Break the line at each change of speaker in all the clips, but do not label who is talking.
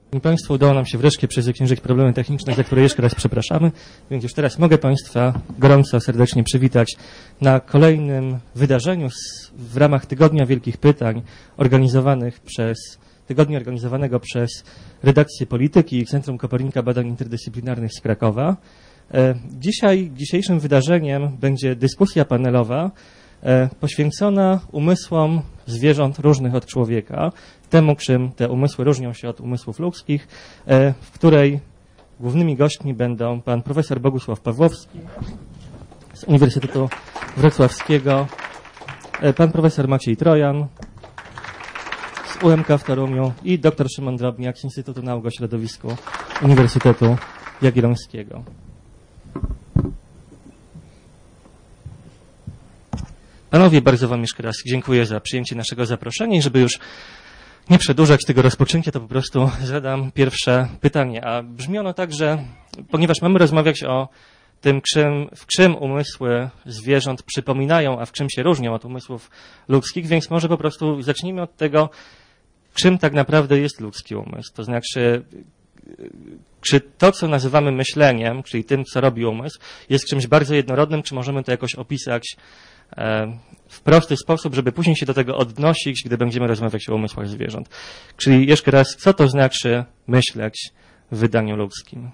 Państwu, udało nam się wreszcie przezwyciężyć problemy techniczne, za które jeszcze raz przepraszamy, więc już teraz mogę Państwa gorąco, serdecznie przywitać na kolejnym wydarzeniu w ramach Tygodnia Wielkich Pytań organizowanego przez Redakcję Polityki i Centrum Kopernika Badań Interdyscyplinarnych z Krakowa. Dzisiejszym wydarzeniem będzie dyskusja panelowa poświęcona umysłom zwierząt różnych od człowieka, temu, czym te umysły różnią się od umysłów ludzkich, w której głównymi gośćmi będą pan profesor Bogusław Pawłowski z Uniwersytetu Wrocławskiego, pan profesor Maciej Trojan z UMK w Toruniu i dr Szymon Drobniak z Instytutu Nauk o Środowisku Uniwersytetu Jagiellońskiego. Panowie, bardzo wam jeszcze raz dziękuję za przyjęcie naszego zaproszenia i żeby już nie przedłużać tego rozpoczęcia, to po prostu zadam pierwsze pytanie. A brzmi ono tak, że ponieważ mamy rozmawiać o tym, w czym umysły zwierząt przypominają, a w czym się różnią od umysłów ludzkich, więc może po prostu zacznijmy od tego, czym tak naprawdę jest ludzki umysł. To znaczy, czy to, co nazywamy myśleniem, czyli tym, co robi umysł, jest czymś bardzo jednorodnym, czy możemy to jakoś opisać w prosty sposób, żeby później się do tego odnosić, gdy będziemy rozmawiać o umysłach zwierząt. Czyli jeszcze raz, co to znaczy myśleć w wydaniu ludzkim?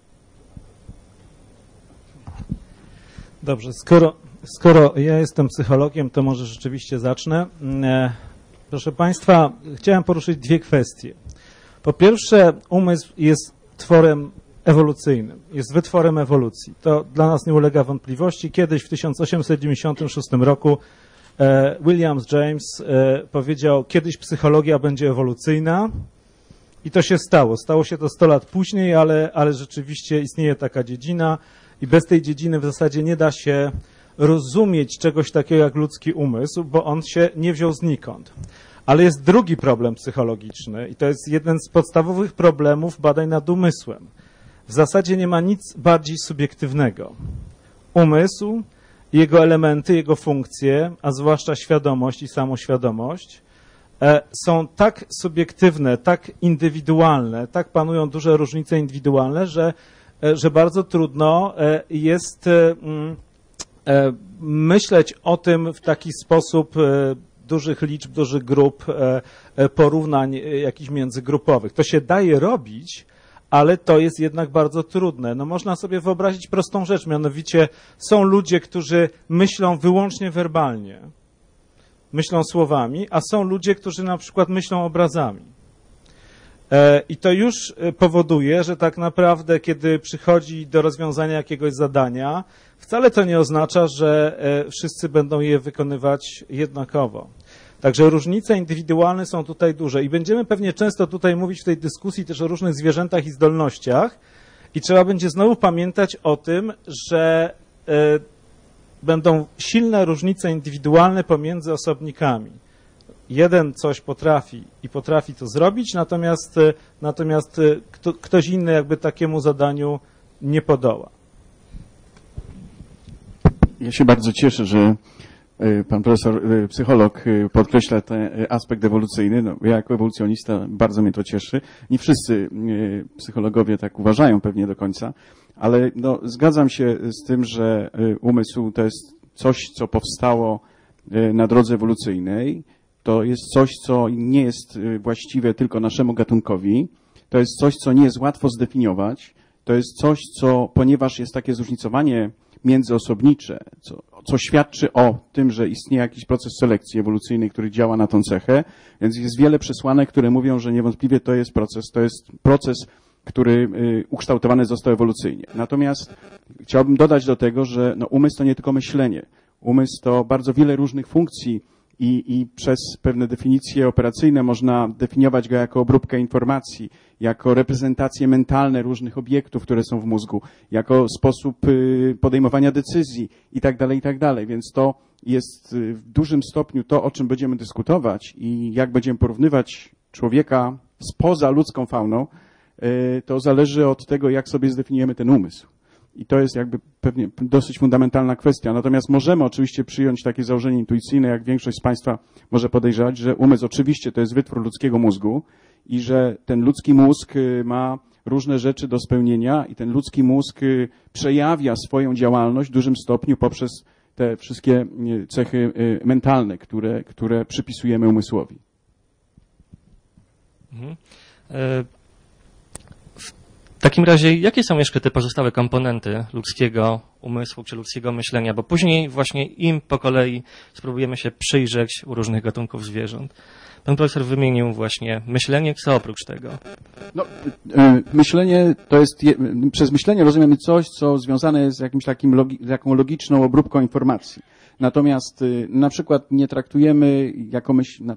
Dobrze, skoro ja jestem psychologiem, to może rzeczywiście zacznę. Proszę Państwa, chciałem poruszyć dwie kwestie. Po pierwsze, umysł jest tworem ewolucyjnym, jest wytworem ewolucji. To dla nas nie ulega wątpliwości. Kiedyś w 1896 roku William James powiedział, kiedyś psychologia będzie ewolucyjna i to się stało. Stało się to 100 lat później, ale rzeczywiście istnieje taka dziedzina i bez tej dziedziny w zasadzie nie da się rozumieć czegoś takiego jak ludzki umysł, bo on się nie wziął znikąd. Ale jest drugi problem psychologiczny i to jest jeden z podstawowych problemów badań nad umysłem. W zasadzie nie ma nic bardziej subiektywnego. Umysł, jego elementy, jego funkcje, a zwłaszcza świadomość i samoświadomość, są tak subiektywne, tak indywidualne, tak panują duże różnice indywidualne, że bardzo trudno jest myśleć o tym w taki sposób dużych liczb, dużych grup, porównań jakichś międzygrupowych. To się daje robić, ale to jest jednak bardzo trudne. No można sobie wyobrazić prostą rzecz, mianowicie są ludzie, którzy myślą wyłącznie werbalnie, myślą słowami, a są ludzie, którzy na przykład myślą obrazami. I to już powoduje, że tak naprawdę, kiedy przychodzi do rozwiązania jakiegoś zadania, wcale to nie oznacza, że wszyscy będą je wykonywać jednakowo. Także różnice indywidualne są tutaj duże i będziemy pewnie często tutaj mówić w tej dyskusji też o różnych zwierzętach i zdolnościach i trzeba będzie znowu pamiętać o tym, że będą silne różnice indywidualne pomiędzy osobnikami. Jeden coś potrafi i potrafi to zrobić, natomiast ktoś inny jakby takiemu zadaniu nie podoła.
Ja się bardzo cieszę, że pan profesor psycholog podkreśla ten aspekt ewolucyjny. No, ja jako ewolucjonista bardzo mnie to cieszy. Nie wszyscy psychologowie tak uważają pewnie do końca, ale no, zgadzam się z tym, że umysł to jest coś, co powstało na drodze ewolucyjnej. To jest coś, co nie jest właściwe tylko naszemu gatunkowi. To jest coś, co nie jest łatwo zdefiniować. To jest coś, co, ponieważ jest takie zróżnicowanie międzyosobnicze, co świadczy o tym, że istnieje jakiś proces selekcji ewolucyjnej, który działa na tą cechę, więc jest wiele przesłanek, które mówią, że niewątpliwie to jest proces, który ukształtowany został ewolucyjnie. Natomiast chciałbym dodać do tego, że no, umysł to nie tylko myślenie. Umysł to bardzo wiele różnych funkcji i przez pewne definicje operacyjne można definiować go jako obróbkę informacji, jako reprezentacje mentalne różnych obiektów, które są w mózgu, jako sposób podejmowania decyzji i tak dalej, więc to jest w dużym stopniu to, o czym będziemy dyskutować i jak będziemy porównywać człowieka spoza ludzką fauną, to zależy od tego, jak sobie zdefiniujemy ten umysł. I to jest jakby pewnie dosyć fundamentalna kwestia. Natomiast możemy oczywiście przyjąć takie założenie intuicyjne, jak większość z Państwa może podejrzewać, że umysł oczywiście to jest wytwór ludzkiego mózgu i że ten ludzki mózg ma różne rzeczy do spełnienia i ten ludzki mózg przejawia swoją działalność w dużym stopniu poprzez te wszystkie cechy mentalne, które przypisujemy umysłowi.
W takim razie, jakie są jeszcze te pozostałe komponenty ludzkiego umysłu czy ludzkiego myślenia? Bo później właśnie im po kolei spróbujemy się przyjrzeć u różnych gatunków zwierząt. Pan profesor wymienił właśnie myślenie, co oprócz tego?
No, myślenie to jest, przez myślenie rozumiemy coś, co związane jest z jakimś takim taką logiczną obróbką informacji. Natomiast na przykład nie traktujemy jako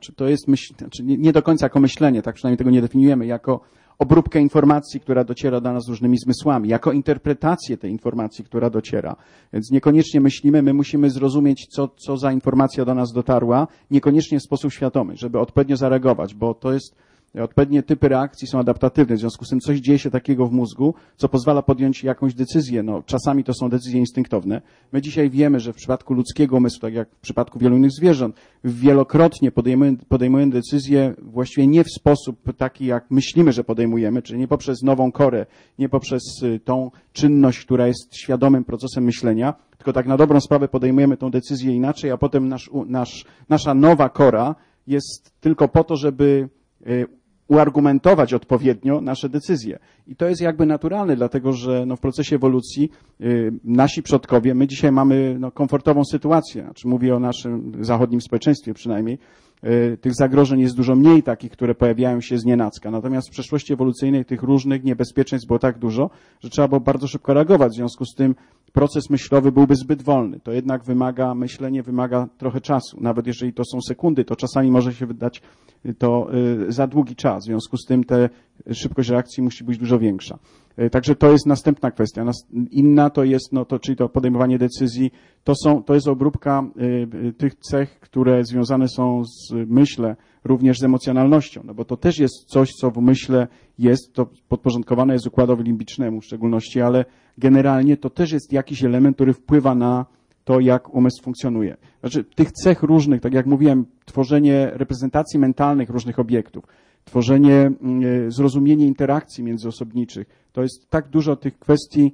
nie do końca jako myślenie, tak przynajmniej tego nie definiujemy, jako obróbkę informacji, która dociera do nas różnymi zmysłami, jako interpretację tej informacji, która dociera. Więc niekoniecznie myślimy, my musimy zrozumieć, co za informacja do nas dotarła, niekoniecznie w sposób świadomy, żeby odpowiednio zareagować, bo to jest odpowiednie typy reakcji są adaptatywne, w związku z tym coś dzieje się takiego w mózgu, co pozwala podjąć jakąś decyzję. No, czasami to są decyzje instynktowne. My dzisiaj wiemy, że w przypadku ludzkiego umysłu, tak jak w przypadku wielu innych zwierząt, wielokrotnie podejmujemy decyzje właściwie nie w sposób taki, jak myślimy, że podejmujemy, czyli nie poprzez nową korę, nie poprzez tą czynność, która jest świadomym procesem myślenia, tylko tak na dobrą sprawę podejmujemy tą decyzję inaczej, a potem nasza nowa kora jest tylko po to, żeby uargumentować odpowiednio nasze decyzje. I to jest jakby naturalne, dlatego że w procesie ewolucji nasi przodkowie, my dzisiaj mamy komfortową sytuację, znaczy mówię o naszym zachodnim społeczeństwie przynajmniej, tych zagrożeń jest dużo mniej takich, które pojawiają się znienacka. Natomiast w przeszłości ewolucyjnej tych różnych niebezpieczeństw było tak dużo, że trzeba było bardzo szybko reagować. W związku z tym proces myślowy byłby zbyt wolny. To jednak myślenie wymaga trochę czasu. Nawet jeżeli to są sekundy, to czasami może się wydać to za długi czas. W związku z tym szybkość reakcji musi być dużo większa. Także to jest następna kwestia. Inna to jest, czyli to podejmowanie decyzji, to jest obróbka tych cech, które związane są myślę, również z emocjonalnością, bo to też jest coś, co w umyśle jest, to podporządkowane jest układowi limbicznemu w szczególności, ale generalnie to też jest jakiś element, który wpływa na to, jak umysł funkcjonuje. Znaczy tych cech różnych, tak jak mówiłem, tworzenie reprezentacji mentalnych różnych obiektów, tworzenie, zrozumienie interakcji międzyosobniczych, to jest tak dużo tych kwestii,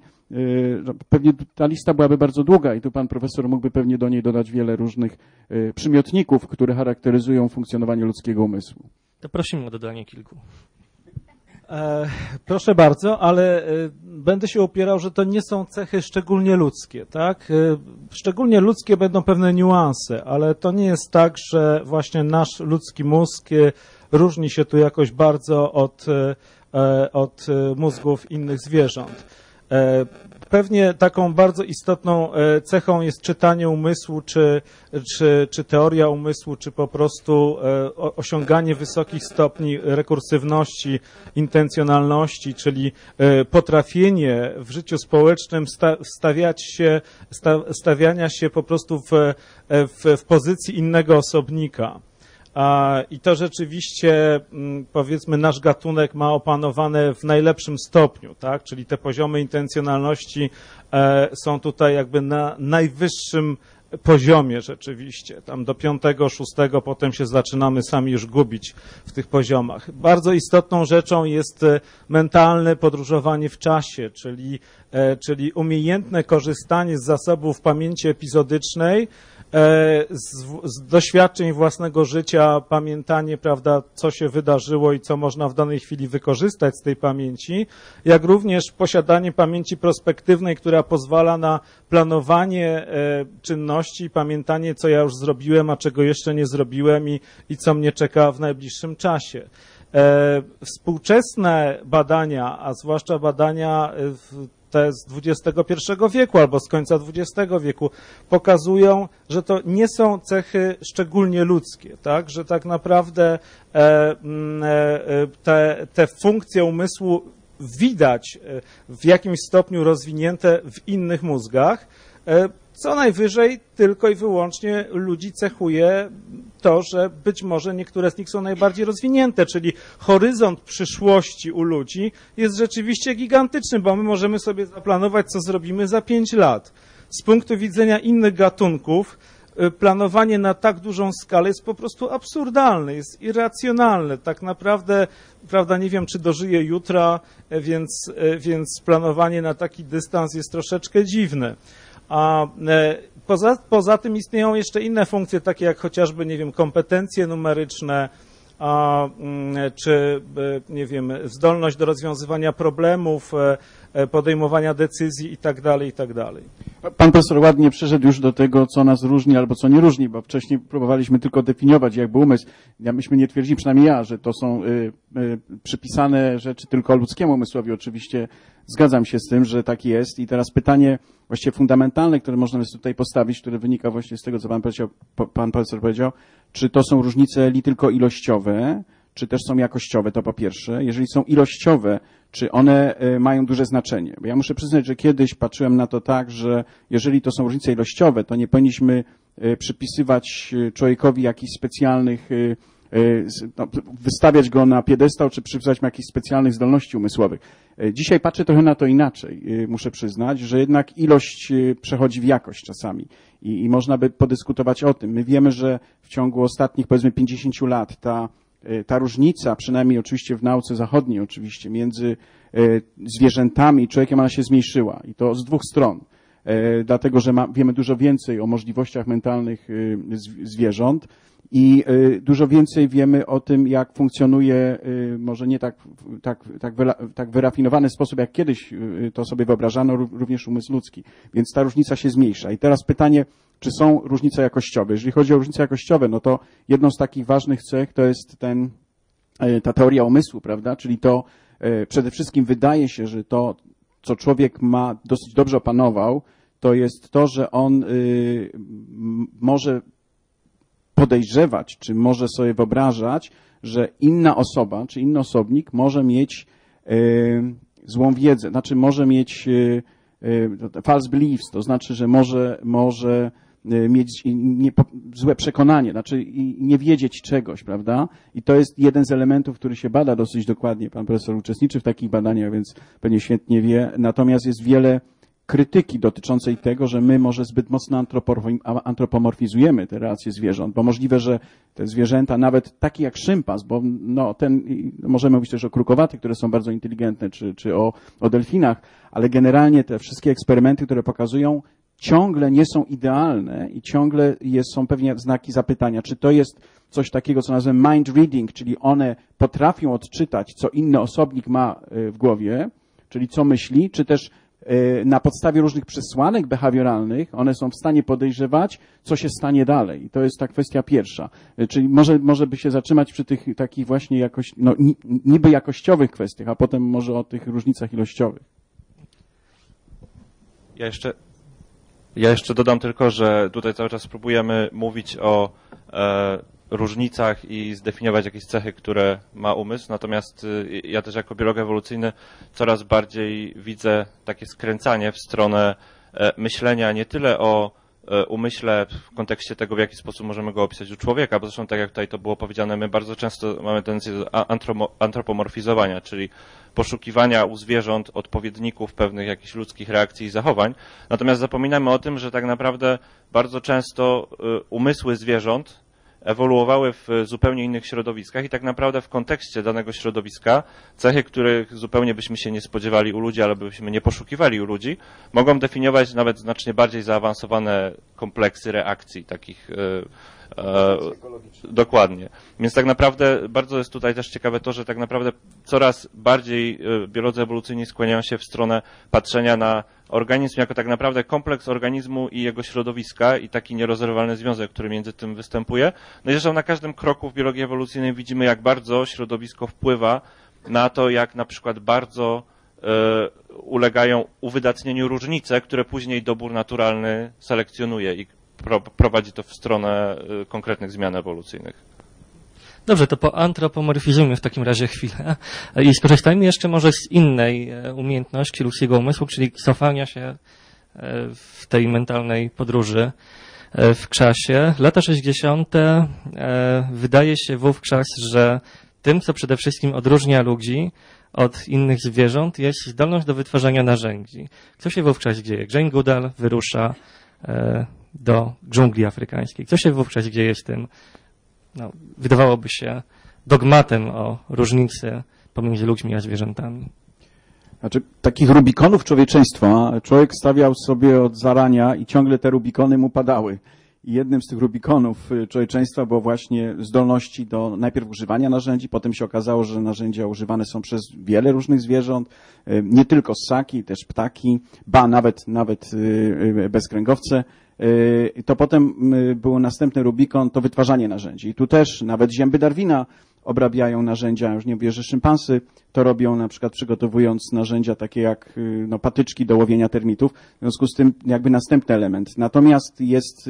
pewnie ta lista byłaby bardzo długa i tu pan profesor mógłby pewnie do niej dodać wiele różnych przymiotników, które charakteryzują funkcjonowanie ludzkiego umysłu.
To prosimy o dodanie kilku.
Proszę bardzo, ale będę się upierał, że to nie są cechy szczególnie ludzkie, tak? Szczególnie ludzkie będą pewne niuanse, ale to nie jest tak, że właśnie nasz ludzki mózg różni się tu jakoś bardzo od mózgów innych zwierząt. Pewnie taką bardzo istotną cechą jest czytanie umysłu, czy teoria umysłu, czy po prostu osiąganie wysokich stopni rekursywności, intencjonalności, czyli potrafienie w życiu społecznym stawiania się po prostu w pozycji innego osobnika. I to rzeczywiście, powiedzmy, nasz gatunek ma opanowane w najlepszym stopniu, tak? Czyli te poziomy intencjonalności są tutaj jakby na najwyższym poziomie rzeczywiście. Tam do 5., 6. potem się zaczynamy sami już gubić w tych poziomach. Bardzo istotną rzeczą jest mentalne podróżowanie w czasie, czyli umiejętne korzystanie z zasobów pamięci epizodycznej, z doświadczeń własnego życia, pamiętanie, prawda, co się wydarzyło i co można w danej chwili wykorzystać z tej pamięci, jak również posiadanie pamięci prospektywnej, która pozwala na planowanie czynności, pamiętanie, co ja już zrobiłem, a czego jeszcze nie zrobiłem i co mnie czeka w najbliższym czasie. Współczesne badania, a zwłaszcza badania te z XXI wieku albo z końca XX wieku pokazują, że to nie są cechy szczególnie ludzkie, tak? Że tak naprawdę te funkcje umysłu widać w jakimś stopniu rozwinięte w innych mózgach. Co najwyżej tylko i wyłącznie ludzi cechuje to, że być może niektóre z nich są najbardziej rozwinięte, czyli horyzont przyszłości u ludzi jest rzeczywiście gigantyczny, bo my możemy sobie zaplanować, co zrobimy za 5 lat. Z punktu widzenia innych gatunków planowanie na tak dużą skalę jest po prostu absurdalne, jest irracjonalne. Tak naprawdę, prawda, nie wiem, czy dożyję jutra, więc planowanie na taki dystans jest troszeczkę dziwne. A poza tym istnieją jeszcze inne funkcje, takie jak chociażby, nie wiem, kompetencje numeryczne, czy, nie wiem, zdolność do rozwiązywania problemów, podejmowania decyzji i tak dalej, i tak dalej.
Pan profesor ładnie przeszedł już do tego, co nas różni albo co nie różni, bo wcześniej próbowaliśmy tylko definiować jakby umysł. Myśmy nie twierdzili, przynajmniej ja, że to są przypisane rzeczy tylko ludzkiemu umysłowi. Oczywiście zgadzam się z tym, że tak jest. I teraz pytanie właściwie fundamentalne, które można tutaj postawić, które wynika właśnie z tego, co pan profesor powiedział, czy to są różnice tylko ilościowe, czy też są jakościowe, to po pierwsze. Jeżeli są ilościowe, czy one mają duże znaczenie? Bo ja muszę przyznać, że kiedyś patrzyłem na to tak, że jeżeli to są różnice ilościowe, to nie powinniśmy przypisywać człowiekowi jakichś specjalnych, wystawiać go na piedestał, czy przypisywać mu jakichś specjalnych zdolności umysłowych. Dzisiaj patrzę trochę na to inaczej. Muszę przyznać, że jednak ilość przechodzi w jakość czasami i można by podyskutować o tym. My wiemy, że w ciągu ostatnich, powiedzmy, 50 lat ta różnica, przynajmniej oczywiście w nauce zachodniej oczywiście, między zwierzętami i człowiekiem, ona się zmniejszyła i to z dwóch stron. Dlatego, że wiemy dużo więcej o możliwościach mentalnych zwierząt i dużo więcej wiemy o tym, jak funkcjonuje, może nie tak wyrafinowany sposób, jak kiedyś to sobie wyobrażano, również umysł ludzki. Więc ta różnica się zmniejsza. I teraz pytanie, czy są różnice jakościowe? Jeżeli chodzi o różnice jakościowe, no to jedną z takich ważnych cech to jest ta teoria umysłu, prawda? Czyli to przede wszystkim wydaje się, że to, co człowiek ma dosyć dobrze opanował, to jest to, że on może podejrzewać, czy może sobie wyobrażać, że inna osoba, czy inny osobnik może mieć złą wiedzę, znaczy może mieć false beliefs, to znaczy, że może mieć złe przekonanie, znaczy nie wiedzieć czegoś, prawda? I to jest jeden z elementów, który się bada dosyć dokładnie. Pan profesor uczestniczy w takich badaniach, więc pewnie świetnie wie. Natomiast jest wiele krytyki dotyczącej tego, że my może zbyt mocno antropomorfizujemy te relacje zwierząt, bo możliwe, że te zwierzęta, nawet takie jak szympans, bo możemy mówić też o krukowatych, które są bardzo inteligentne, czy o delfinach, ale generalnie te wszystkie eksperymenty, które pokazują, ciągle nie są idealne i ciągle są pewnie znaki zapytania, czy to jest coś takiego, co nazywamy mind reading, czyli one potrafią odczytać, co inny osobnik ma w głowie, czyli co myśli, czy też na podstawie różnych przesłanek behawioralnych one są w stanie podejrzewać, co się stanie dalej. I to jest ta kwestia pierwsza. Czyli może by się zatrzymać przy tych takich właśnie niby jakościowych kwestiach, a potem może o tych różnicach ilościowych.
Ja jeszcze dodam tylko, że tutaj cały czas próbujemy mówić o różnicach i zdefiniować jakieś cechy, które ma umysł. Natomiast ja też jako biolog ewolucyjny coraz bardziej widzę takie skręcanie w stronę myślenia nie tyle o umyśle w kontekście tego, w jaki sposób możemy go opisać u człowieka, bo zresztą tak jak tutaj to było powiedziane, my bardzo często mamy tendencję do antropomorfizowania, czyli poszukiwania u zwierząt odpowiedników pewnych jakichś ludzkich reakcji i zachowań. Natomiast zapominamy o tym, że tak naprawdę bardzo często umysły zwierząt ewoluowały w zupełnie innych środowiskach i tak naprawdę w kontekście danego środowiska cechy, których zupełnie byśmy się nie spodziewali u ludzi, albo byśmy nie poszukiwali u ludzi, mogą definiować nawet znacznie bardziej zaawansowane kompleksy reakcji takich dokładnie. Więc tak naprawdę bardzo jest tutaj też ciekawe to, że tak naprawdę coraz bardziej biolodzy ewolucyjni skłaniają się w stronę patrzenia na organizm jako tak naprawdę kompleks organizmu i jego środowiska i taki nierozerwalny związek, który między tym występuje. No i zresztą na każdym kroku w biologii ewolucyjnej widzimy, jak bardzo środowisko wpływa na to, jak na przykład bardzo ulegają uwydatnieniu różnice, które później dobór naturalny selekcjonuje i prowadzi to w stronę konkretnych zmian ewolucyjnych.
Dobrze, to poantropomorfizujmy w takim razie chwilę i skorzystajmy jeszcze może z innej umiejętności ludzkiego umysłu, czyli cofania się w tej mentalnej podróży w czasie. Lata 60. Wydaje się wówczas, że tym, co przede wszystkim odróżnia ludzi od innych zwierząt, jest zdolność do wytwarzania narzędzi. Co się wówczas dzieje? Jane Goodall wyrusza do dżungli afrykańskiej. Co się wówczas dzieje z tym, no, wydawałoby się, dogmatem o różnicy pomiędzy ludźmi a zwierzętami?
Znaczy, takich rubikonów człowieczeństwa człowiek stawiał sobie od zarania i ciągle te rubikony mu padały. I jednym z tych rubikonów człowieczeństwa było właśnie zdolności do najpierw używania narzędzi, potem się okazało, że narzędzia używane są przez wiele różnych zwierząt, nie tylko ssaki, też ptaki, nawet bezkręgowce. To potem był następny rubikon, to wytwarzanie narzędzi. I tu też nawet zięby Darwina obrabiają narzędzia, już nie mówię, że szympansy to robią, na przykład przygotowując narzędzia takie jak patyczki do łowienia termitów. W związku z tym jakby następny element. Natomiast jest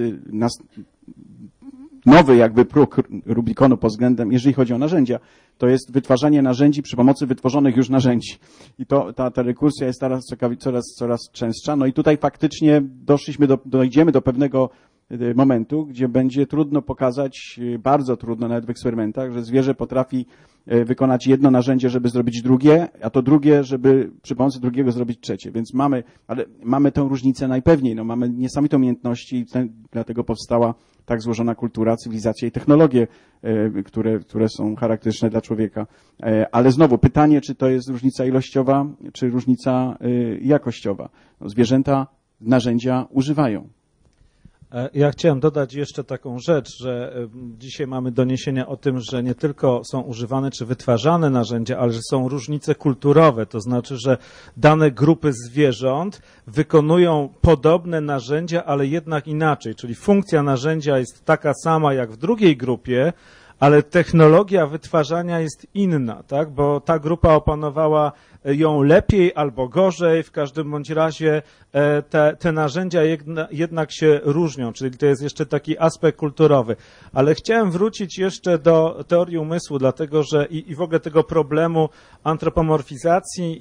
nowy jakby próg Rubikonu pod względem, jeżeli chodzi o narzędzia, to jest wytwarzanie narzędzi przy pomocy wytworzonych już narzędzi. I to ta rekursja jest coraz częstsza. No i tutaj faktycznie dojdziemy do pewnego momentu, gdzie będzie trudno pokazać, bardzo trudno nawet w eksperymentach, że zwierzę potrafi wykonać jedno narzędzie, żeby zrobić drugie, a to drugie, żeby przy pomocy drugiego zrobić trzecie. Więc mamy tę różnicę najpewniej. No, mamy niesamowite umiejętności i dlatego powstała tak złożona kultura, cywilizacja i technologie, które są charakterystyczne dla człowieka. Ale znowu pytanie, czy to jest różnica ilościowa, czy różnica jakościowa. No, zwierzęta narzędzia używają.
Ja chciałem dodać jeszcze taką rzecz, że dzisiaj mamy doniesienia o tym, że nie tylko są używane czy wytwarzane narzędzia, ale że są różnice kulturowe. To znaczy, że dane grupy zwierząt wykonują podobne narzędzia, ale jednak inaczej. Czyli funkcja narzędzia jest taka sama jak w drugiej grupie, ale technologia wytwarzania jest inna, tak? Bo ta grupa opanowała ją lepiej albo gorzej, w każdym bądź razie te narzędzia jednak się różnią, czyli to jest jeszcze taki aspekt kulturowy. Ale chciałem wrócić jeszcze do teorii umysłu, dlatego że i w ogóle tego problemu antropomorfizacji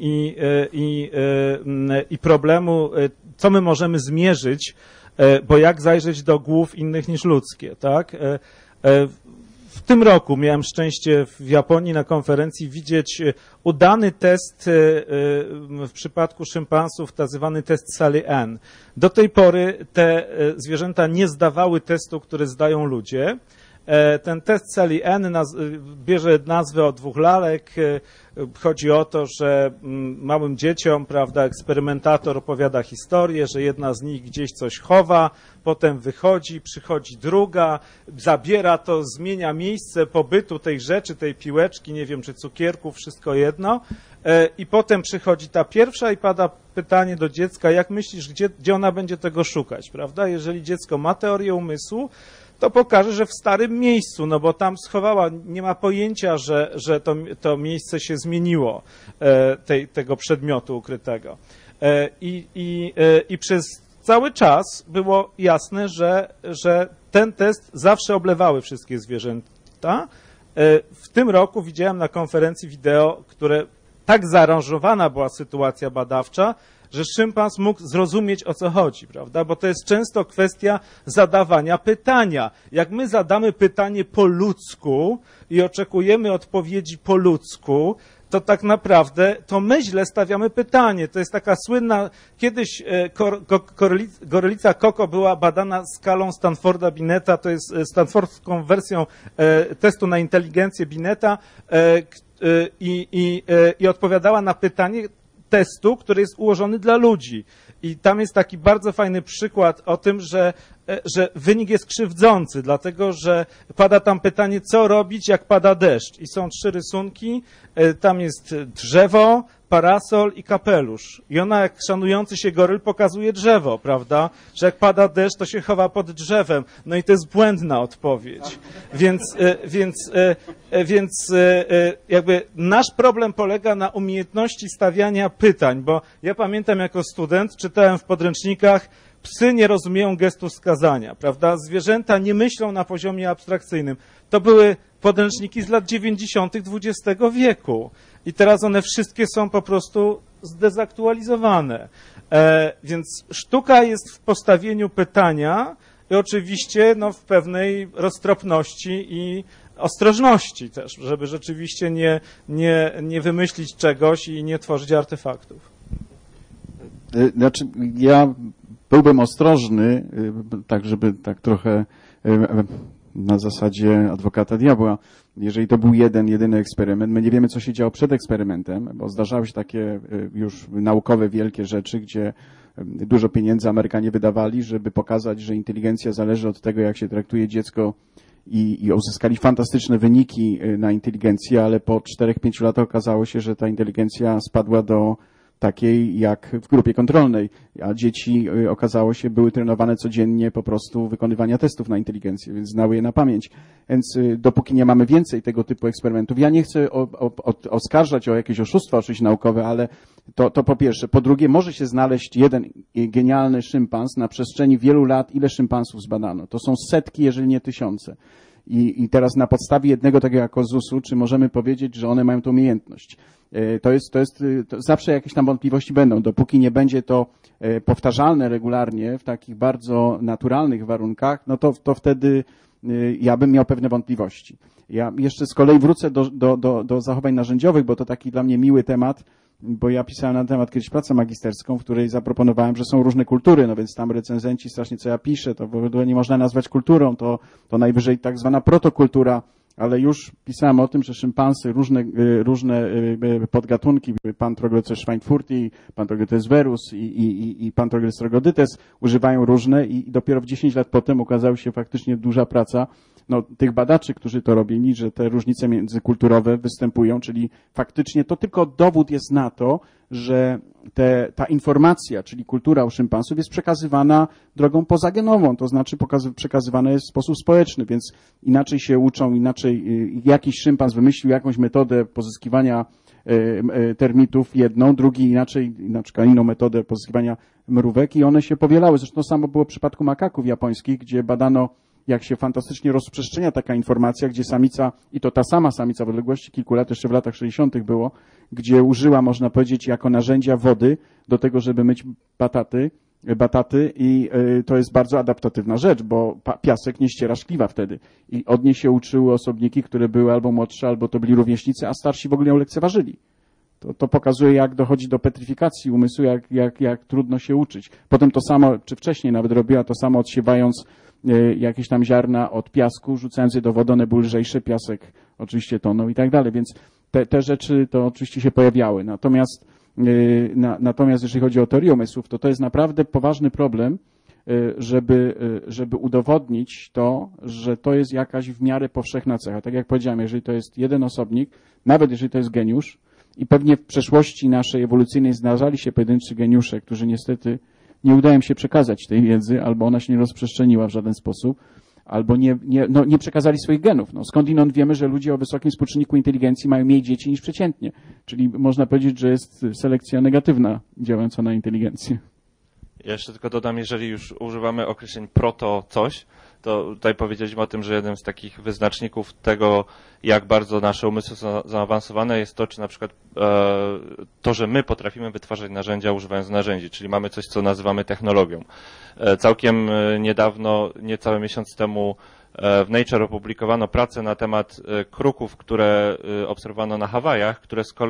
i problemu, co my możemy zmierzyć, bo jak zajrzeć do głów innych niż ludzkie, tak? W tym roku miałem szczęście w Japonii na konferencji widzieć udany test w przypadku szympansów, nazywany test Sally-Ann. Do tej pory te zwierzęta nie zdawały testu, który zdają ludzie. Ten test Sally-Ann bierze nazwę od dwóch lalek. Chodzi o to, że małym dzieciom, prawda, eksperymentator opowiada historię, że jedna z nich gdzieś coś chowa, potem wychodzi, przychodzi druga, zabiera to, zmienia miejsce pobytu tej rzeczy, tej piłeczki, nie wiem, czy cukierków, wszystko jedno. I potem przychodzi ta pierwsza i pada pytanie do dziecka, jak myślisz, gdzie ona będzie tego szukać, prawda? Jeżeli dziecko ma teorię umysłu, to pokaże, że w starym miejscu, no bo tam schowała, nie ma pojęcia, że to miejsce się zmieniło, tego przedmiotu ukrytego. I przez cały czas było jasne, że ten test zawsze oblewały wszystkie zwierzęta. W tym roku widziałem na konferencji wideo, które tak zaaranżowana była sytuacja badawcza, że szympans mógł zrozumieć, o co chodzi, prawda? Bo to jest często kwestia zadawania pytania. Jak my zadamy pytanie po ludzku i oczekujemy odpowiedzi po ludzku, to tak naprawdę to my źle stawiamy pytanie. To jest taka słynna, kiedyś gorylica Koko była badana skalą Stanforda Bineta, to jest stanfordzką wersją testu na inteligencję Bineta i odpowiadała na pytanie testu, który jest ułożony dla ludzi. I tam jest taki bardzo fajny przykład o tym, że wynik jest krzywdzący, dlatego że pada tam pytanie, co robić, jak pada deszcz. I są 3 rysunki, tam jest drzewo, parasol i kapelusz. I ona, jak szanujący się goryl, pokazuje drzewo, prawda? Że jak pada deszcz, to się chowa pod drzewem. No i to jest błędna odpowiedź. Więc jakby nasz problem polega na umiejętności stawiania pytań, bo ja pamiętam jako student, czytałem w podręcznikach, psy nie rozumieją gestu wskazania, prawda? Zwierzęta nie myślą na poziomie abstrakcyjnym. To były podręczniki z lat 90. XX wieku. I teraz one wszystkie są po prostu zdezaktualizowane. Więc sztuka jest w postawieniu pytania i oczywiście no, w pewnej roztropności i ostrożności też, żeby rzeczywiście nie wymyślić czegoś i nie tworzyć artefaktów.
Znaczy, ja byłbym ostrożny, tak żeby tak trochę na zasadzie adwokata diabła, jeżeli to był jedyny eksperyment. My nie wiemy, co się działo przed eksperymentem, bo zdarzały się takie już naukowe wielkie rzeczy, gdzie dużo pieniędzy Amerykanie wydawali, żeby pokazać, że inteligencja zależy od tego, jak się traktuje dziecko i uzyskali fantastyczne wyniki na inteligencję, ale po 4-5 latach okazało się, że ta inteligencja spadła do takiej jak w grupie kontrolnej, a dzieci okazało się były trenowane codziennie po prostu wykonywania testów na inteligencję, więc znały je na pamięć. Więc dopóki nie mamy więcej tego typu eksperymentów, ja nie chcę oskarżać o jakieś oszustwa oczywiście naukowe, ale to po pierwsze. Po drugie, może się znaleźć jeden genialny szympans na przestrzeni wielu lat. Ile szympansów zbadano? To są setki, jeżeli nie tysiące. I teraz na podstawie jednego takiego jak Ozusu, czy możemy powiedzieć, że one mają tę umiejętność? To zawsze jakieś tam wątpliwości będą, dopóki nie będzie to powtarzalne regularnie w takich bardzo naturalnych warunkach, no to wtedy ja bym miał pewne wątpliwości. Ja jeszcze z kolei wrócę do zachowań narzędziowych, bo to taki dla mnie miły temat, bo ja pisałem na ten temat kiedyś pracę magisterską, w której zaproponowałem, że są różne kultury, no więc tam recenzenci strasznie co ja piszę, to w ogóle nie można nazwać kulturą, to najwyżej tak zwana protokultura, ale już pisałem o tym, że szympansy, różne podgatunki, pan Troglodytes schweinfurti, pan Troglodytes verus i pan Troglodytes troglodytes używają różne i dopiero w 10 lat potem ukazała się faktycznie duża praca tych badaczy, którzy to robili, że te różnice międzykulturowe występują, czyli faktycznie to tylko dowód jest na to, że ta informacja, czyli kultura u szympansów jest przekazywana drogą pozagenową, to znaczy przekazywana jest w sposób społeczny, więc inaczej się uczą, inaczej jakiś szympans wymyślił jakąś metodę pozyskiwania termitów jedną, drugi inaczej, na przykład inną metodę pozyskiwania mrówek i one się powielały. Zresztą to samo było w przypadku makaków japońskich, gdzie badano, jak się fantastycznie rozprzestrzenia taka informacja, gdzie samica, i to ta sama samica w odległości kilku lat, jeszcze w latach 60. było, gdzie użyła, można powiedzieć, jako narzędzia wody do tego, żeby myć bataty i to jest bardzo adaptatywna rzecz, bo piasek nie ściera szkliwa wtedy. I od niej się uczyły osobniki, które były albo młodsze, albo to byli rówieśnicy, a starsi w ogóle ją lekceważyli. To pokazuje, jak dochodzi do petryfikacji umysłu, jak trudno się uczyć. Potem to samo, czy wcześniej nawet robiła to samo, odsiewając jakieś tam ziarna od piasku, rzucając je do wody, one były lżejsze, piasek oczywiście tonął i tak dalej, więc te rzeczy to oczywiście się pojawiały. Natomiast jeżeli chodzi o teorię umysłów, to jest naprawdę poważny problem, żeby udowodnić to, że to jest jakaś w miarę powszechna cecha. Tak jak powiedziałem, jeżeli to jest jeden osobnik, nawet jeżeli to jest geniusz i pewnie w przeszłości naszej ewolucyjnej zdarzali się pojedynczy geniusze, którzy niestety nie udało im się przekazać tej wiedzy, albo ona się nie rozprzestrzeniła w żaden sposób, albo nie przekazali swoich genów. Skądinąd wiemy, że ludzie o wysokim współczynniku inteligencji mają mniej dzieci niż przeciętnie. Czyli można powiedzieć, że jest selekcja negatywna działająca na inteligencję.
Ja jeszcze tylko dodam, jeżeli już używamy określeń proto coś, to tutaj powiedzieliśmy o tym, że jednym z takich wyznaczników tego, jak bardzo nasze umysły są zaawansowane, jest to, czy na przykład to, że my potrafimy wytwarzać narzędzia używając narzędzi, czyli mamy coś, co nazywamy technologią. Całkiem niedawno, niecały miesiąc temu w Nature opublikowano pracę na temat kruków, które obserwowano na Hawajach,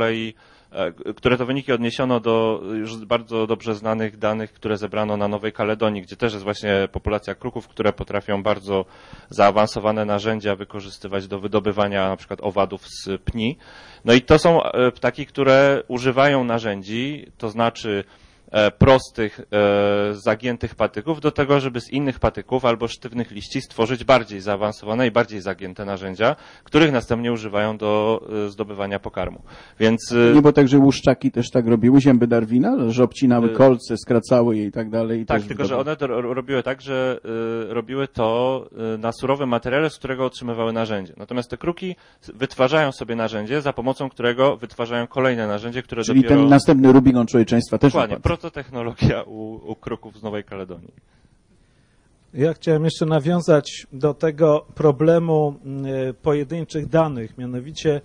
które to wyniki odniesiono do już bardzo dobrze znanych danych, które zebrano na Nowej Kaledonii, gdzie też jest właśnie populacja kruków, które potrafią bardzo zaawansowane narzędzia wykorzystywać do wydobywania na przykład owadów z pni. No i to są ptaki, które używają narzędzi, to znaczy prostych, zagiętych patyków do tego, żeby z innych patyków albo sztywnych liści stworzyć bardziej zaawansowane i bardziej zagięte narzędzia, których następnie używają do zdobywania pokarmu. Więc
nie było tak, że łuszczaki też tak robiły, zięby Darwina, że obcinały kolce, skracały je i tak dalej.
Tak, tylko że one to robiły tak, że robiły to na surowym materiale, z którego otrzymywały narzędzie. Natomiast te kruki wytwarzają sobie narzędzie, za pomocą którego wytwarzają kolejne narzędzie, które
Czyli
dopiero...
ten następny Rubikon człowieczeństwa też
Dokładnie, prototechnologia u kruków z Nowej Kaledonii.
Ja chciałem jeszcze nawiązać do tego problemu pojedynczych danych, mianowicie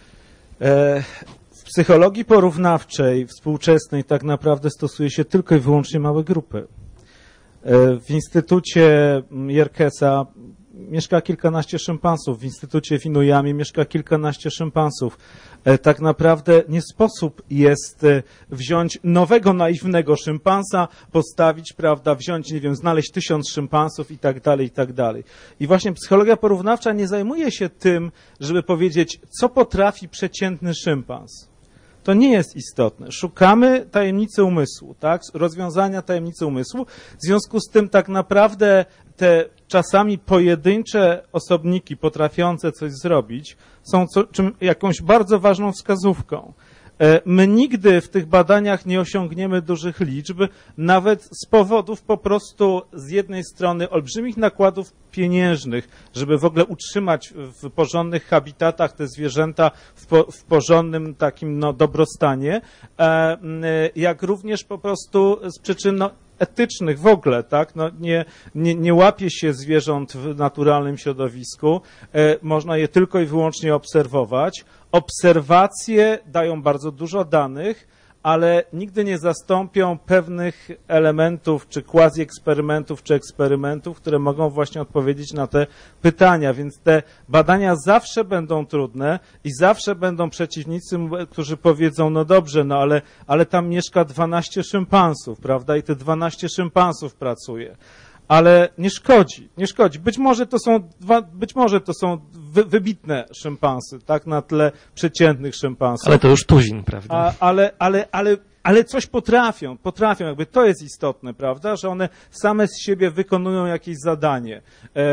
w psychologii porównawczej współczesnej tak naprawdę stosuje się tylko i wyłącznie małe grupy. W Instytucie Yerkesa mieszka kilkanaście szympansów, w Instytucie w Inujamie mieszka kilkanaście szympansów. Tak naprawdę nie sposób jest wziąć nowego, naiwnego szympansa, postawić, prawda, wziąć, nie wiem, znaleźć 1000 szympansów i tak dalej, i tak dalej. I właśnie psychologia porównawcza nie zajmuje się tym, żeby powiedzieć, co potrafi przeciętny szympans. To nie jest istotne. Szukamy tajemnicy umysłu, tak? Rozwiązania tajemnicy umysłu. W związku z tym tak naprawdę te czasami pojedyncze osobniki potrafiące coś zrobić są jakąś bardzo ważną wskazówką. My nigdy w tych badaniach nie osiągniemy dużych liczb, nawet z powodów po prostu z jednej strony olbrzymich nakładów pieniężnych, żeby w ogóle utrzymać w porządnych habitatach te zwierzęta w porządnym takim dobrostanie, jak również po prostu z przyczyn etycznych w ogóle, tak? No nie łapie się zwierząt w naturalnym środowisku, można je tylko i wyłącznie obserwować. Obserwacje dają bardzo dużo danych, ale nigdy nie zastąpią pewnych elementów, czy quasi-eksperymentów, czy eksperymentów, które mogą właśnie odpowiedzieć na te pytania. Więc te badania zawsze będą trudne i zawsze będą przeciwnicy, którzy powiedzą, no dobrze, no ale tam mieszka 12 szympansów, prawda, i te 12 szympansów pracuje. Ale nie szkodzi, nie szkodzi. Być może to są wybitne szympansy, tak, na tle przeciętnych szympansów.
Ale to już tuzin, prawda?
Ale coś potrafią, jakby to jest istotne, prawda, że one same z siebie wykonują jakieś zadanie.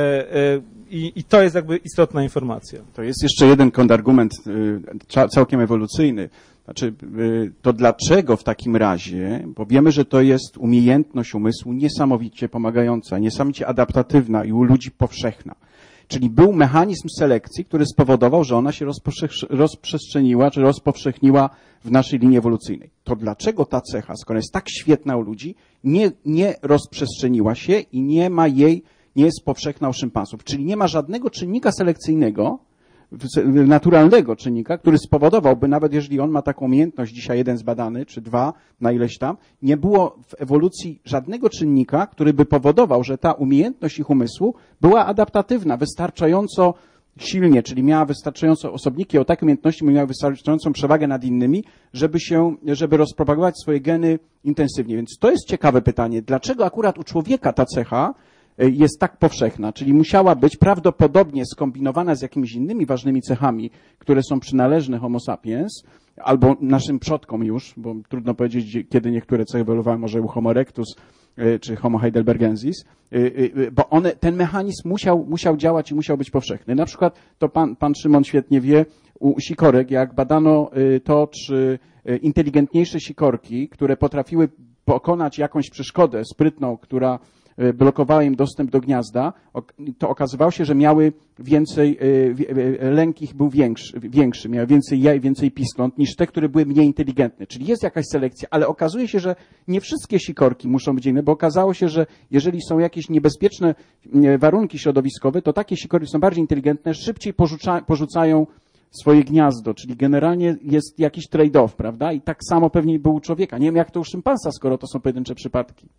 I to jest jakby istotna informacja.
To jest jeszcze jeden kontrargument całkiem ewolucyjny. Znaczy, to dlaczego w takim razie, bo wiemy, że to jest umiejętność umysłu niesamowicie pomagająca, niesamowicie adaptatywna i u ludzi powszechna. Czyli był mechanizm selekcji, który spowodował, że ona się rozprzestrzeniła, czy rozpowszechniła w naszej linii ewolucyjnej. To dlaczego ta cecha, skoro jest tak świetna u ludzi, nie rozprzestrzeniła się i nie jest powszechna u szympansów? Czyli nie ma żadnego czynnika selekcyjnego, naturalnego czynnika, który spowodowałby, nawet jeżeli on ma taką umiejętność, dzisiaj jeden zbadany, czy dwa, na ileś tam, nie było w ewolucji żadnego czynnika, który by powodował, że ta umiejętność ich umysłu była adaptatywna, wystarczająco silnie, czyli miała wystarczająco, osobniki o takiej umiejętności miały wystarczającą przewagę nad innymi, żeby rozpropagować swoje geny intensywnie. Więc to jest ciekawe pytanie, dlaczego akurat u człowieka ta cecha jest tak powszechna, czyli musiała być prawdopodobnie skombinowana z jakimiś innymi ważnymi cechami, które są przynależne Homo sapiens, albo naszym przodkom już, bo trudno powiedzieć, kiedy niektóre cechy ewoluowały, może u Homo erectus czy Homo heidelbergensis, bo ten mechanizm musiał działać i musiał być powszechny. Na przykład, to pan Szymon świetnie wie, u sikorek, jak badano to, czy inteligentniejsze sikorki, które potrafiły pokonać jakąś przeszkodę sprytną, która blokowała im dostęp do gniazda, to okazywało się, że miały więcej, lęk ich był większy, miały więcej jaj, więcej piskląt niż te, które były mniej inteligentne. Czyli jest jakaś selekcja, ale okazuje się, że nie wszystkie sikorki muszą być inne, bo okazało się, że jeżeli są jakieś niebezpieczne warunki środowiskowe, to takie sikorki są bardziej inteligentne, szybciej porzucają swoje gniazdo, czyli generalnie jest jakiś trade-off, prawda? I tak samo pewnie był u człowieka. Nie wiem, jak to u szympansa, skoro to są pojedyncze przypadki.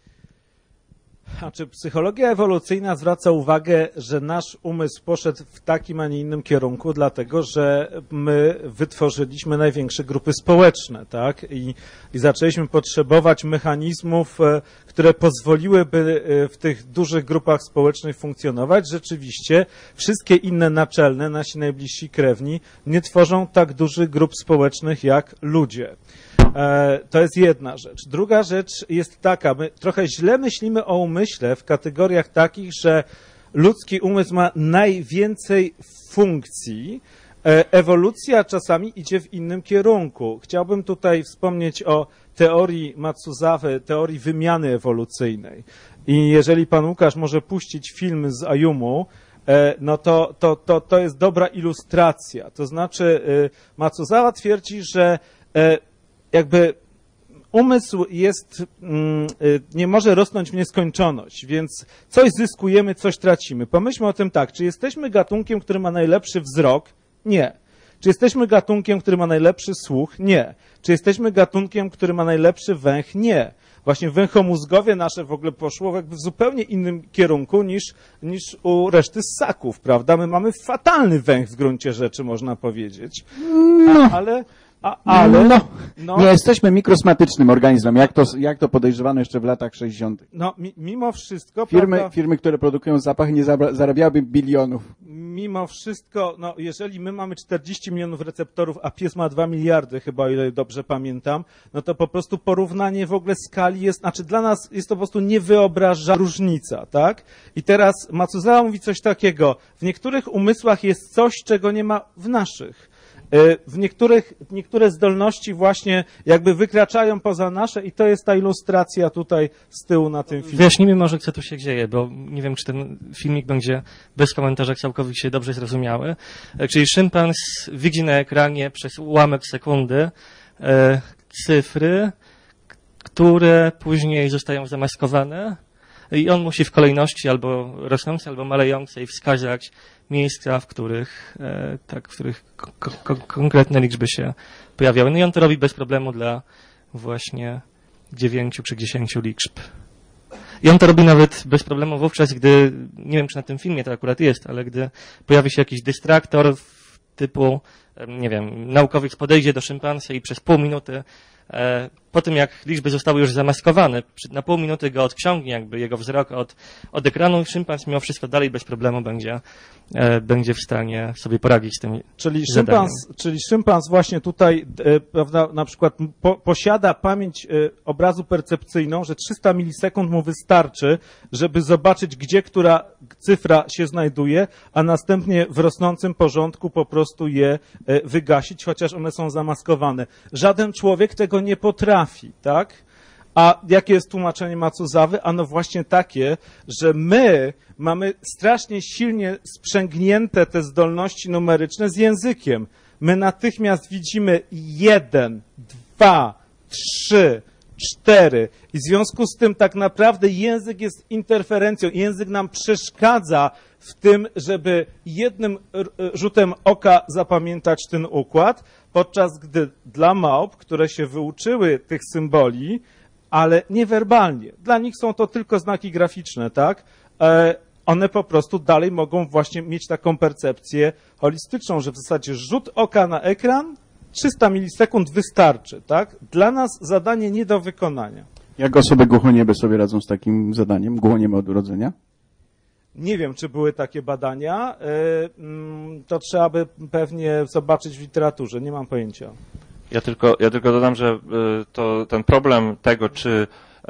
Znaczy, psychologia ewolucyjna zwraca uwagę, że nasz umysł poszedł w takim, a nie innym kierunku, dlatego że my wytworzyliśmy największe grupy społeczne, tak? I zaczęliśmy potrzebować mechanizmów, które pozwoliłyby w tych dużych grupach społecznych funkcjonować. Rzeczywiście wszystkie inne naczelne, nasi najbliżsi krewni, nie tworzą tak dużych grup społecznych jak ludzie. To jest jedna rzecz. Druga rzecz jest taka, my trochę źle myślimy o umyśle w kategoriach takich, że ludzki umysł ma najwięcej funkcji. Ewolucja czasami idzie w innym kierunku. Chciałbym tutaj wspomnieć o teorii Matsuzawy, teorii wymiany ewolucyjnej. I jeżeli pan Łukasz może puścić film z Ayumu, no to jest dobra ilustracja. To znaczy Matsuzawa twierdzi, że jakby umysł nie może rosnąć w nieskończoność, więc coś zyskujemy, coś tracimy. Pomyślmy o tym tak, czy jesteśmy gatunkiem, który ma najlepszy wzrok? Nie. Czy jesteśmy gatunkiem, który ma najlepszy słuch? Nie. Czy jesteśmy gatunkiem, który ma najlepszy węch? Nie. Właśnie węchomózgowie nasze w ogóle poszło jakby w zupełnie innym kierunku niż u reszty ssaków, prawda? My mamy fatalny węch w gruncie rzeczy, można powiedzieć.
Nie jesteśmy mikrosmatycznym organizmem, jak to podejrzewano jeszcze w latach 60.
No, mimo wszystko...
Firmy, które produkują zapach, nie zarabiałyby bilionów.
Mimo wszystko, no, jeżeli my mamy 40 milionów receptorów, a pies ma 2 miliardy, chyba o ile dobrze pamiętam, no to po prostu porównanie w ogóle skali jest, znaczy dla nas jest to po prostu niewyobrażalna różnica, tak? I teraz Matsuzawa mówi coś takiego, w niektórych umysłach jest coś, czego nie ma w naszych. Niektóre zdolności właśnie jakby wykraczają poza nasze i to jest ta ilustracja tutaj z tyłu na tym filmie.
Wyjaśnijmy może, co tu się dzieje, bo nie wiem, czy ten filmik będzie bez komentarzy całkowicie dobrze zrozumiały. Czyli szympans widzi na ekranie przez ułamek sekundy cyfry, które później zostają zamaskowane i on musi w kolejności albo rosnącej, albo malejącej wskazać miejsca, w których konkretne liczby się pojawiały. No i on to robi bez problemu dla właśnie 9 czy 10 liczb. I on to robi nawet bez problemu wówczas, gdy, nie wiem, czy na tym filmie to akurat jest, ale gdy pojawi się jakiś dystraktor typu, nie wiem, naukowiec podejdzie do szympansa i przez pół minuty po tym, jak liczby zostały już zamaskowane, na pół minuty go odciągnie jakby jego wzrok od ekranu i szympanz mimo wszystko dalej bez problemu będzie w stanie sobie poradzić z tym zadaniem.
Czyli szympanz właśnie tutaj, prawda, na przykład posiada pamięć obrazu percepcyjną, że 300 milisekund mu wystarczy, żeby zobaczyć, gdzie która cyfra się znajduje, a następnie w rosnącym porządku po prostu je wygasić, chociaż one są zamaskowane. Żaden człowiek tego nie potrafi, tak? A jakie jest tłumaczenie Matsuzawy? Ano właśnie takie, że my mamy strasznie silnie sprzęgnięte te zdolności numeryczne z językiem. My natychmiast widzimy 1, 2, 3, 4 i w związku z tym tak naprawdę język jest interferencją. Język nam przeszkadza w tym, żeby jednym rzutem oka zapamiętać ten układ, podczas gdy dla małp, które się wyuczyły tych symboli, ale niewerbalnie, dla nich są to tylko znaki graficzne, tak? One po prostu dalej mogą właśnie mieć taką percepcję holistyczną, że w zasadzie rzut oka na ekran 300 milisekund wystarczy, tak? Dla nas zadanie nie do wykonania.
Jak osoby głuchonieme sobie radzą z takim zadaniem, głuchonieme od urodzenia?
Nie wiem, czy były takie badania. To trzeba by pewnie zobaczyć w literaturze. Nie mam pojęcia.
Ja tylko dodam, że ten problem tego, czy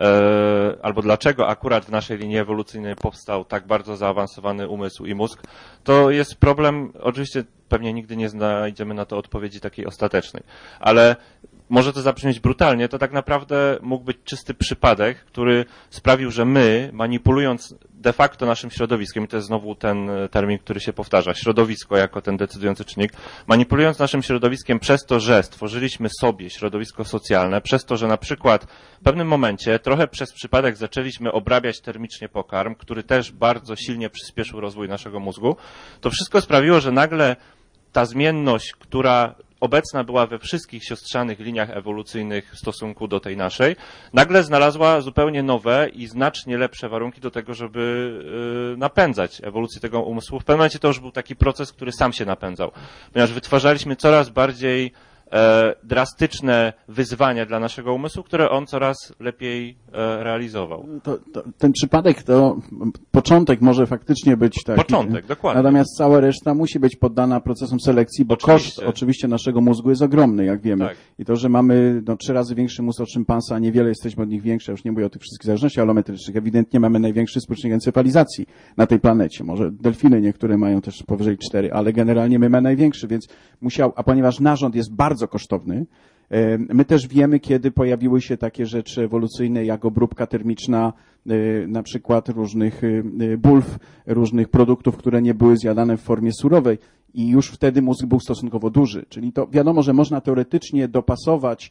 albo dlaczego akurat w naszej linii ewolucyjnej powstał tak bardzo zaawansowany umysł i mózg, to jest problem, oczywiście pewnie nigdy nie znajdziemy na to odpowiedzi takiej ostatecznej, ale może to zabrzmieć brutalnie, to tak naprawdę mógł być czysty przypadek, który sprawił, że my, manipulując de facto naszym środowiskiem, i to jest znowu ten termin, który się powtarza, środowisko jako ten decydujący czynnik, manipulując naszym środowiskiem przez to, że stworzyliśmy sobie środowisko socjalne, przez to, że na przykład w pewnym momencie trochę przez przypadek zaczęliśmy obrabiać termicznie pokarm, który też bardzo silnie przyspieszył rozwój naszego mózgu, to wszystko sprawiło, że nagle ta zmienność, która obecna była we wszystkich siostrzanych liniach ewolucyjnych w stosunku do tej naszej, nagle znalazła zupełnie nowe i znacznie lepsze warunki do tego, żeby napędzać ewolucję tego umysłu. W pewnym momencie to już był taki proces, który sam się napędzał, ponieważ wytwarzaliśmy coraz bardziej drastyczne wyzwania dla naszego umysłu, które on coraz lepiej realizował.
Ten przypadek to początek może faktycznie być taki.
Początek, dokładnie.
Natomiast cała reszta musi być poddana procesom selekcji, bo koszt oczywiście naszego mózgu jest ogromny, jak wiemy. Tak. I to, że mamy 3 razy większy mózg od szympansa, niewiele jesteśmy od nich większe, już nie mówię o tych wszystkich zależnościach alometrycznych, ewidentnie mamy największy współczynnik encefalizacji na tej planecie. Może delfiny niektóre mają też powyżej 4, ale generalnie my mamy największy, więc a ponieważ narząd jest bardzo kosztowny, my też wiemy, kiedy pojawiły się takie rzeczy ewolucyjne jak obróbka termiczna, na przykład różnych bulw, różnych produktów, które nie były zjadane w formie surowej i już wtedy mózg był stosunkowo duży. Czyli to wiadomo, że można teoretycznie dopasować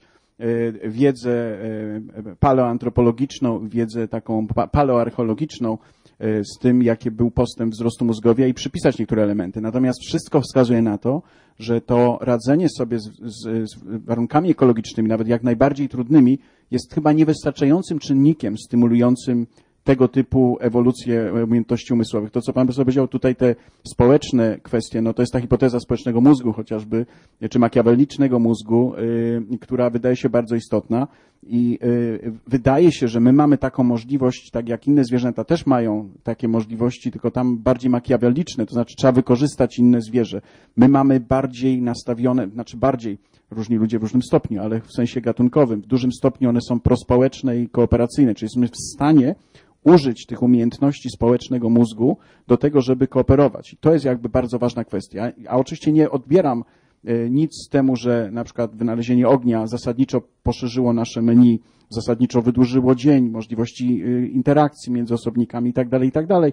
wiedzę paleoantropologiczną, wiedzę taką paleoarcheologiczną z tym, jaki był postęp wzrostu mózgowia i przypisać niektóre elementy. Natomiast wszystko wskazuje na to, że to radzenie sobie z warunkami ekologicznymi, nawet jak najbardziej trudnymi, jest chyba niewystarczającym czynnikiem stymulującym tego typu ewolucję umiejętności umysłowych. To, co pan profesor powiedział, tutaj te społeczne kwestie, no to jest ta hipoteza społecznego mózgu chociażby, czy makiawelnicznego mózgu, która wydaje się bardzo istotna i wydaje się, że my mamy taką możliwość, tak jak inne zwierzęta też mają takie możliwości, tylko tam bardziej makiawelniczne, to znaczy trzeba wykorzystać inne zwierzę. My mamy bardziej nastawione, znaczy bardziej, różni ludzie w różnym stopniu, ale w sensie gatunkowym, w dużym stopniu one są prospołeczne i kooperacyjne, czyli jesteśmy w stanie użyć tych umiejętności społecznego mózgu do tego, żeby kooperować. I to jest jakby bardzo ważna kwestia. A oczywiście nie odbieram nic temu, że na przykład wynalezienie ognia zasadniczo poszerzyło nasze menu, zasadniczo wydłużyło dzień, możliwości interakcji między osobnikami itd.,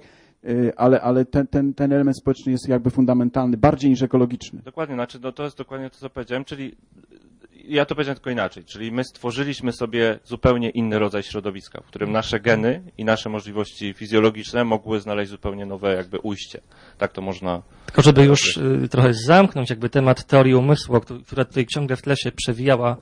ale ten element społeczny jest jakby fundamentalny, bardziej niż ekologiczny.
Dokładnie, znaczy to jest dokładnie to, co powiedziałem, czyli ja to powiedziałem tylko inaczej, czyli my stworzyliśmy sobie zupełnie inny rodzaj środowiska, w którym nasze geny i nasze możliwości fizjologiczne mogły znaleźć zupełnie nowe jakby ujście. Tak to można...
Tylko żeby już trochę zamknąć jakby temat teorii umysłu, która tutaj ciągle w tle się przewijała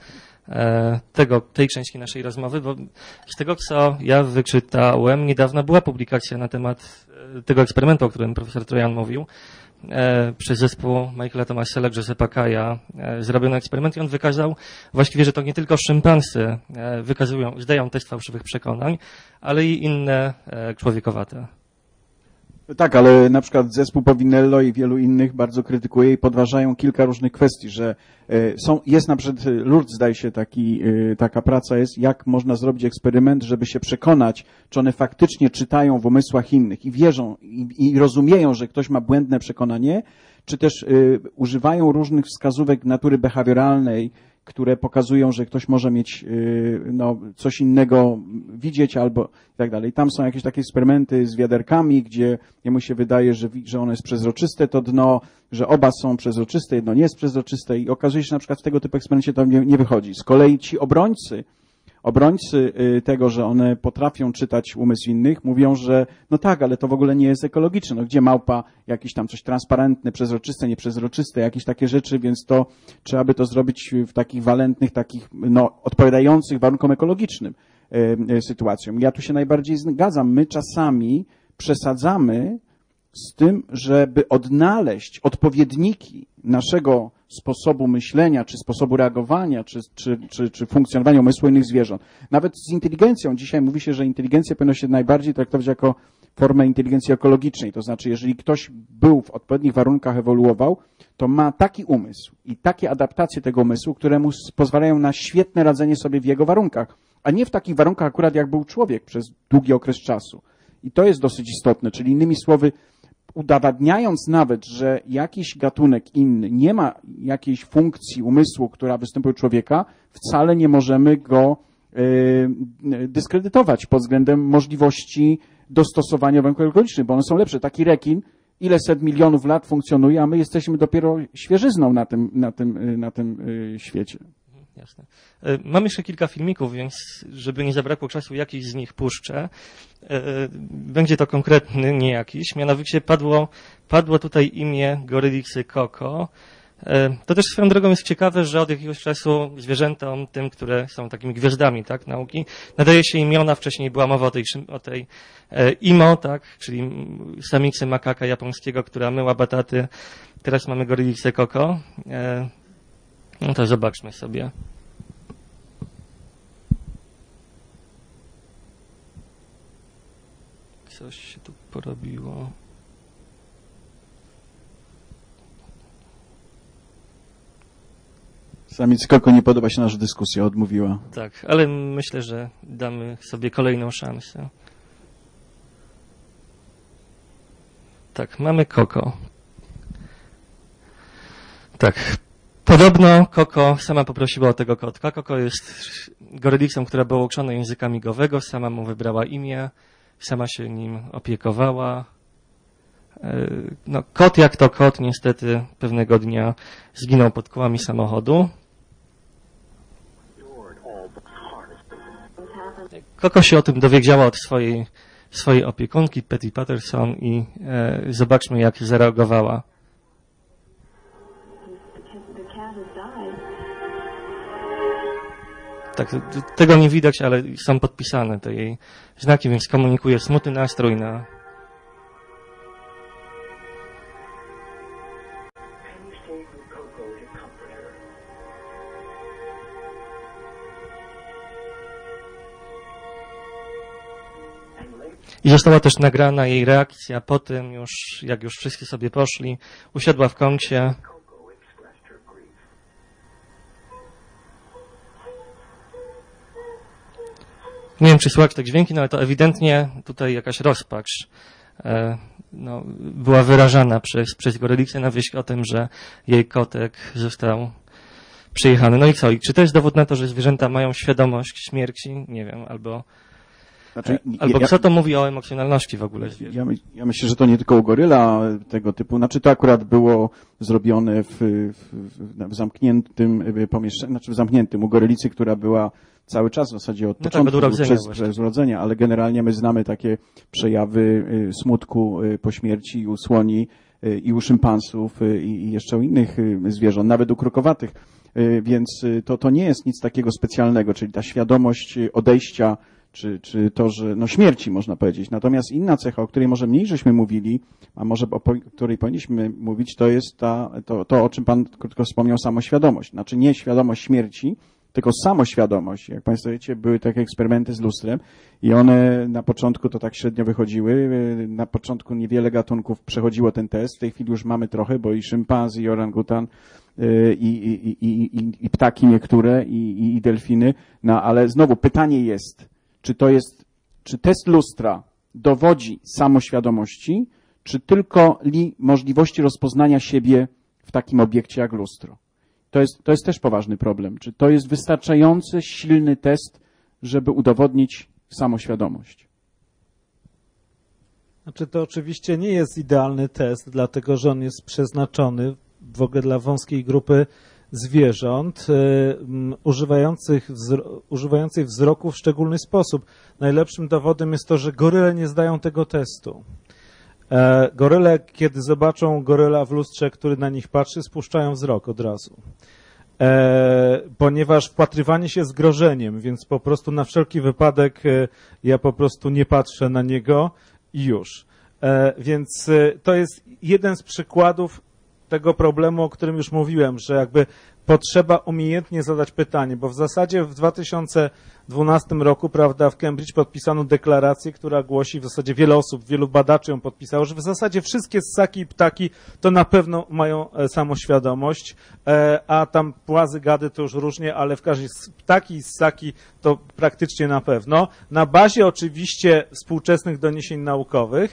tej części naszej rozmowy, bo z tego, co ja wyczytałem, niedawno była publikacja na temat tego eksperymentu, o którym profesor Trojan mówił, przez zespół Michaela Thomasela, Josepha Kaja zrobiono eksperyment i on wykazał właściwie, że to nie tylko szympansy zdają test fałszywych przekonań, ale i inne człowiekowate.
Tak, ale na przykład zespół Povinello i wielu innych bardzo krytykuje i podważają kilka różnych kwestii, że jest na przykład, Lourdes zdaje się taka praca jest, jak można zrobić eksperyment, żeby się przekonać, czy one faktycznie czytają w umysłach innych i wierzą i rozumieją, że ktoś ma błędne przekonanie, czy też używają różnych wskazówek natury behawioralnej, które pokazują, że ktoś może mieć coś innego widzieć albo i tak dalej. Tam są jakieś takie eksperymenty z wiaderkami, gdzie jemu się wydaje, że ono jest przezroczyste, to dno, że oba są przezroczyste, jedno nie jest przezroczyste i okazuje się, że na przykład w tego typu eksperymencie to nie wychodzi. Z kolei ci obrońcy tego, że one potrafią czytać umysł innych, mówią, że no tak, ale to w ogóle nie jest ekologiczne. No gdzie małpa, jakieś tam coś transparentne, przezroczyste, nieprzezroczyste, jakieś takie rzeczy, więc to trzeba by to zrobić w takich walentnych, odpowiadających warunkom ekologicznym sytuacjom. Ja tu się najbardziej zgadzam. My czasami przesadzamy z tym, żeby odnaleźć odpowiedniki naszego sposobu myślenia, czy sposobu reagowania, czy funkcjonowania umysłu innych zwierząt. Nawet z inteligencją. Dzisiaj mówi się, że inteligencję powinno się najbardziej traktować jako formę inteligencji ekologicznej. To znaczy, jeżeli ktoś był w odpowiednich warunkach, ewoluował, to ma taki umysł i takie adaptacje tego umysłu, które mu pozwalają na świetne radzenie sobie w jego warunkach, a nie w takich warunkach akurat jak był człowiek przez długi okres czasu. I to jest dosyć istotne, czyli innymi słowy, udowadniając nawet, że jakiś gatunek inny nie ma jakiejś funkcji umysłu, która występuje u człowieka, wcale nie możemy go dyskredytować pod względem możliwości dostosowania warunków ekologicznych, bo one są lepsze. Taki rekin ile set milionów lat funkcjonuje, a my jesteśmy dopiero świeżyzną na tym świecie.
Jasne. Mam jeszcze kilka filmików, więc żeby nie zabrakło czasu, jakiś z nich puszczę. Będzie to konkretny, nie jakiś. Mianowicie padło tutaj imię Gorylixy Koko. To też swoją drogą jest ciekawe, że od jakiegoś czasu zwierzętom, tym, które są takimi gwiazdami, tak, nauki, nadaje się imiona. Wcześniej była mowa o tej Imo, tak, czyli samicy makaka japońskiego, która myła bataty. Teraz mamy Gorylixę Koko. No to zobaczmy sobie. Coś się tu porobiło.
Samicy Koko nie podoba się nasza dyskusja, odmówiła.
Tak, ale myślę, że damy sobie kolejną szansę. Tak, mamy Koko. Tak. Podobno Koko sama poprosiła o tego kotka. Koko jest goryliksą, która była uczona języka migowego, sama mu wybrała imię, sama się nim opiekowała. No, kot jak to kot, niestety pewnego dnia zginął pod kołami samochodu. Koko się o tym dowiedziała od swojej opiekunki, Patty Patterson, i zobaczmy, jak zareagowała. Tak, tego nie widać, ale są podpisane te jej znaki, więc komunikuje smutny nastrój na... I została też nagrana jej reakcja po tym, jak już wszyscy sobie poszli, usiadła w kącie. Nie wiem, czy słychać te dźwięki, no ale to ewidentnie tutaj jakaś rozpacz była wyrażana przez Gorelicę na wieść o tym, że jej kotek został przyjechany. No i co? I czy to jest dowód na to, że zwierzęta mają świadomość śmierci? Nie wiem, albo co to mówi o emocjonalności w ogóle zwierząt?
Ja myślę, że to nie tylko u goryla tego typu. Znaczy to akurat było zrobione w zamkniętym pomieszczeniu, znaczy w zamkniętym u gorylicy, która była cały czas w zasadzie od początku, przez urodzenia, ale generalnie my znamy takie przejawy smutku po śmierci u słoni i u szympansów i jeszcze u innych zwierząt, nawet u krokowatych. Więc to nie jest nic takiego specjalnego, czyli ta świadomość odejścia czy to, że śmierci można powiedzieć. Natomiast inna cecha, o której może mniej żeśmy mówili, a może o której powinniśmy mówić, to jest to, o czym Pan krótko wspomniał, samoświadomość. Znaczy nie świadomość śmierci, tylko samoświadomość. Jak Państwo wiecie, były takie eksperymenty z lustrem i one na początku to tak średnio wychodziły. Na początku niewiele gatunków przechodziło ten test. W tej chwili już mamy trochę, bo i szympans, i orangutan, i ptaki niektóre, i delfiny. No ale znowu pytanie jest, czy test lustra dowodzi samoświadomości, czy tylko możliwości rozpoznania siebie w takim obiekcie jak lustro? To jest też poważny problem. Czy to jest wystarczający, silny test, żeby udowodnić samoświadomość?
Znaczy to oczywiście nie jest idealny test, dlatego że on jest przeznaczony w ogóle dla wąskiej grupy zwierząt używających wzroku w szczególny sposób. Najlepszym dowodem jest to, że goryle nie zdają tego testu. Goryle, kiedy zobaczą goryla w lustrze, który na nich patrzy, spuszczają wzrok od razu. Ponieważ wpatrywanie się z grożeniem, więc po prostu na wszelki wypadek ja po prostu nie patrzę na niego i już. Więc to jest jeden z przykładów tego problemu, o którym już mówiłem, że jakby potrzeba umiejętnie zadać pytanie, bo w zasadzie w 2012 roku, prawda, w Cambridge podpisano deklarację, która głosi, w zasadzie wiele osób, wielu badaczy ją podpisało, że w zasadzie wszystkie ssaki i ptaki to na pewno mają samoświadomość, a tam płazy, gady to już różnie, ale w każdym razie ptaki i ssaki to praktycznie na pewno. Na bazie oczywiście współczesnych doniesień naukowych,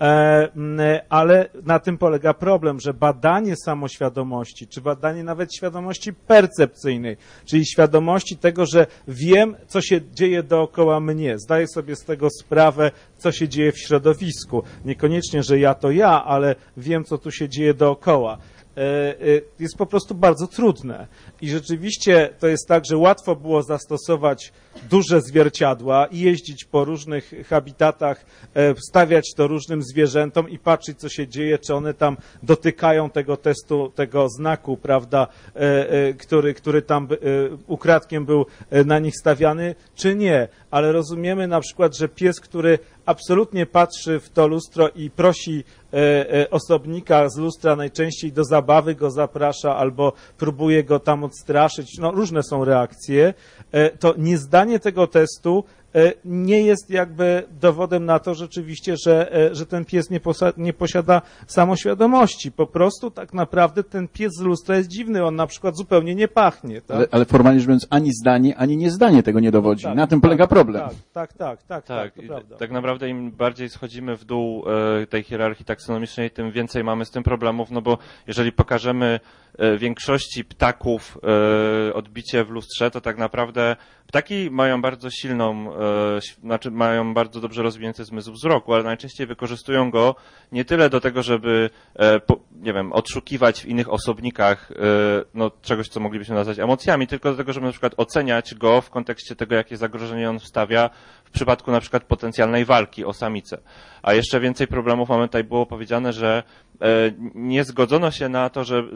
ale na tym polega problem, że badanie samoświadomości, czy badanie nawet świadomości percepcyjnej, czyli świadomości tego, że wiem, co się dzieje dookoła mnie, zdaję sobie z tego sprawę, co się dzieje w środowisku. Niekoniecznie, że ja to ja, ale wiem, co tu się dzieje dookoła. Jest po prostu bardzo trudne. I rzeczywiście to jest tak, że łatwo było zastosować duże zwierciadła i jeździć po różnych habitatach, stawiać to różnym zwierzętom i patrzeć, co się dzieje, czy one tam dotykają tego testu, tego znaku, prawda, który tam ukradkiem był na nich stawiany, czy nie. Ale rozumiemy na przykład, że pies, który absolutnie patrzy w to lustro i prosi osobnika z lustra, najczęściej do zabawy go zaprasza albo próbuje go tam odstraszyć, no różne są reakcje, to niezdanie tego testu nie jest jakby dowodem na to rzeczywiście, że ten pies nie posiada samoświadomości. Po prostu tak naprawdę ten pies z lustra jest dziwny, on na przykład zupełnie nie pachnie. Tak?
Ale formalnie rzecz biorąc, ani zdanie, ani niezdanie tego nie dowodzi.
Tak,
na tym polega problem.
Tak, to prawda.
Tak naprawdę im bardziej schodzimy w dół tej hierarchii taksonomicznej, tym więcej mamy z tym problemów, no bo jeżeli pokażemy większości ptaków odbicie w lustrze, to tak naprawdę ptaki mają bardzo silną, znaczy mają bardzo dobrze rozwinięty zmysł wzroku, ale najczęściej wykorzystują go nie tyle do tego, żeby, nie wiem, odszukiwać w innych osobnikach no, czegoś, co moglibyśmy nazwać emocjami, tylko do tego, żeby na przykład oceniać go w kontekście tego, jakie zagrożenie on wstawia w przypadku na przykład potencjalnej walki o samicę. A jeszcze więcej problemów mamy tutaj było powiedziane, że nie zgodzono się na to, że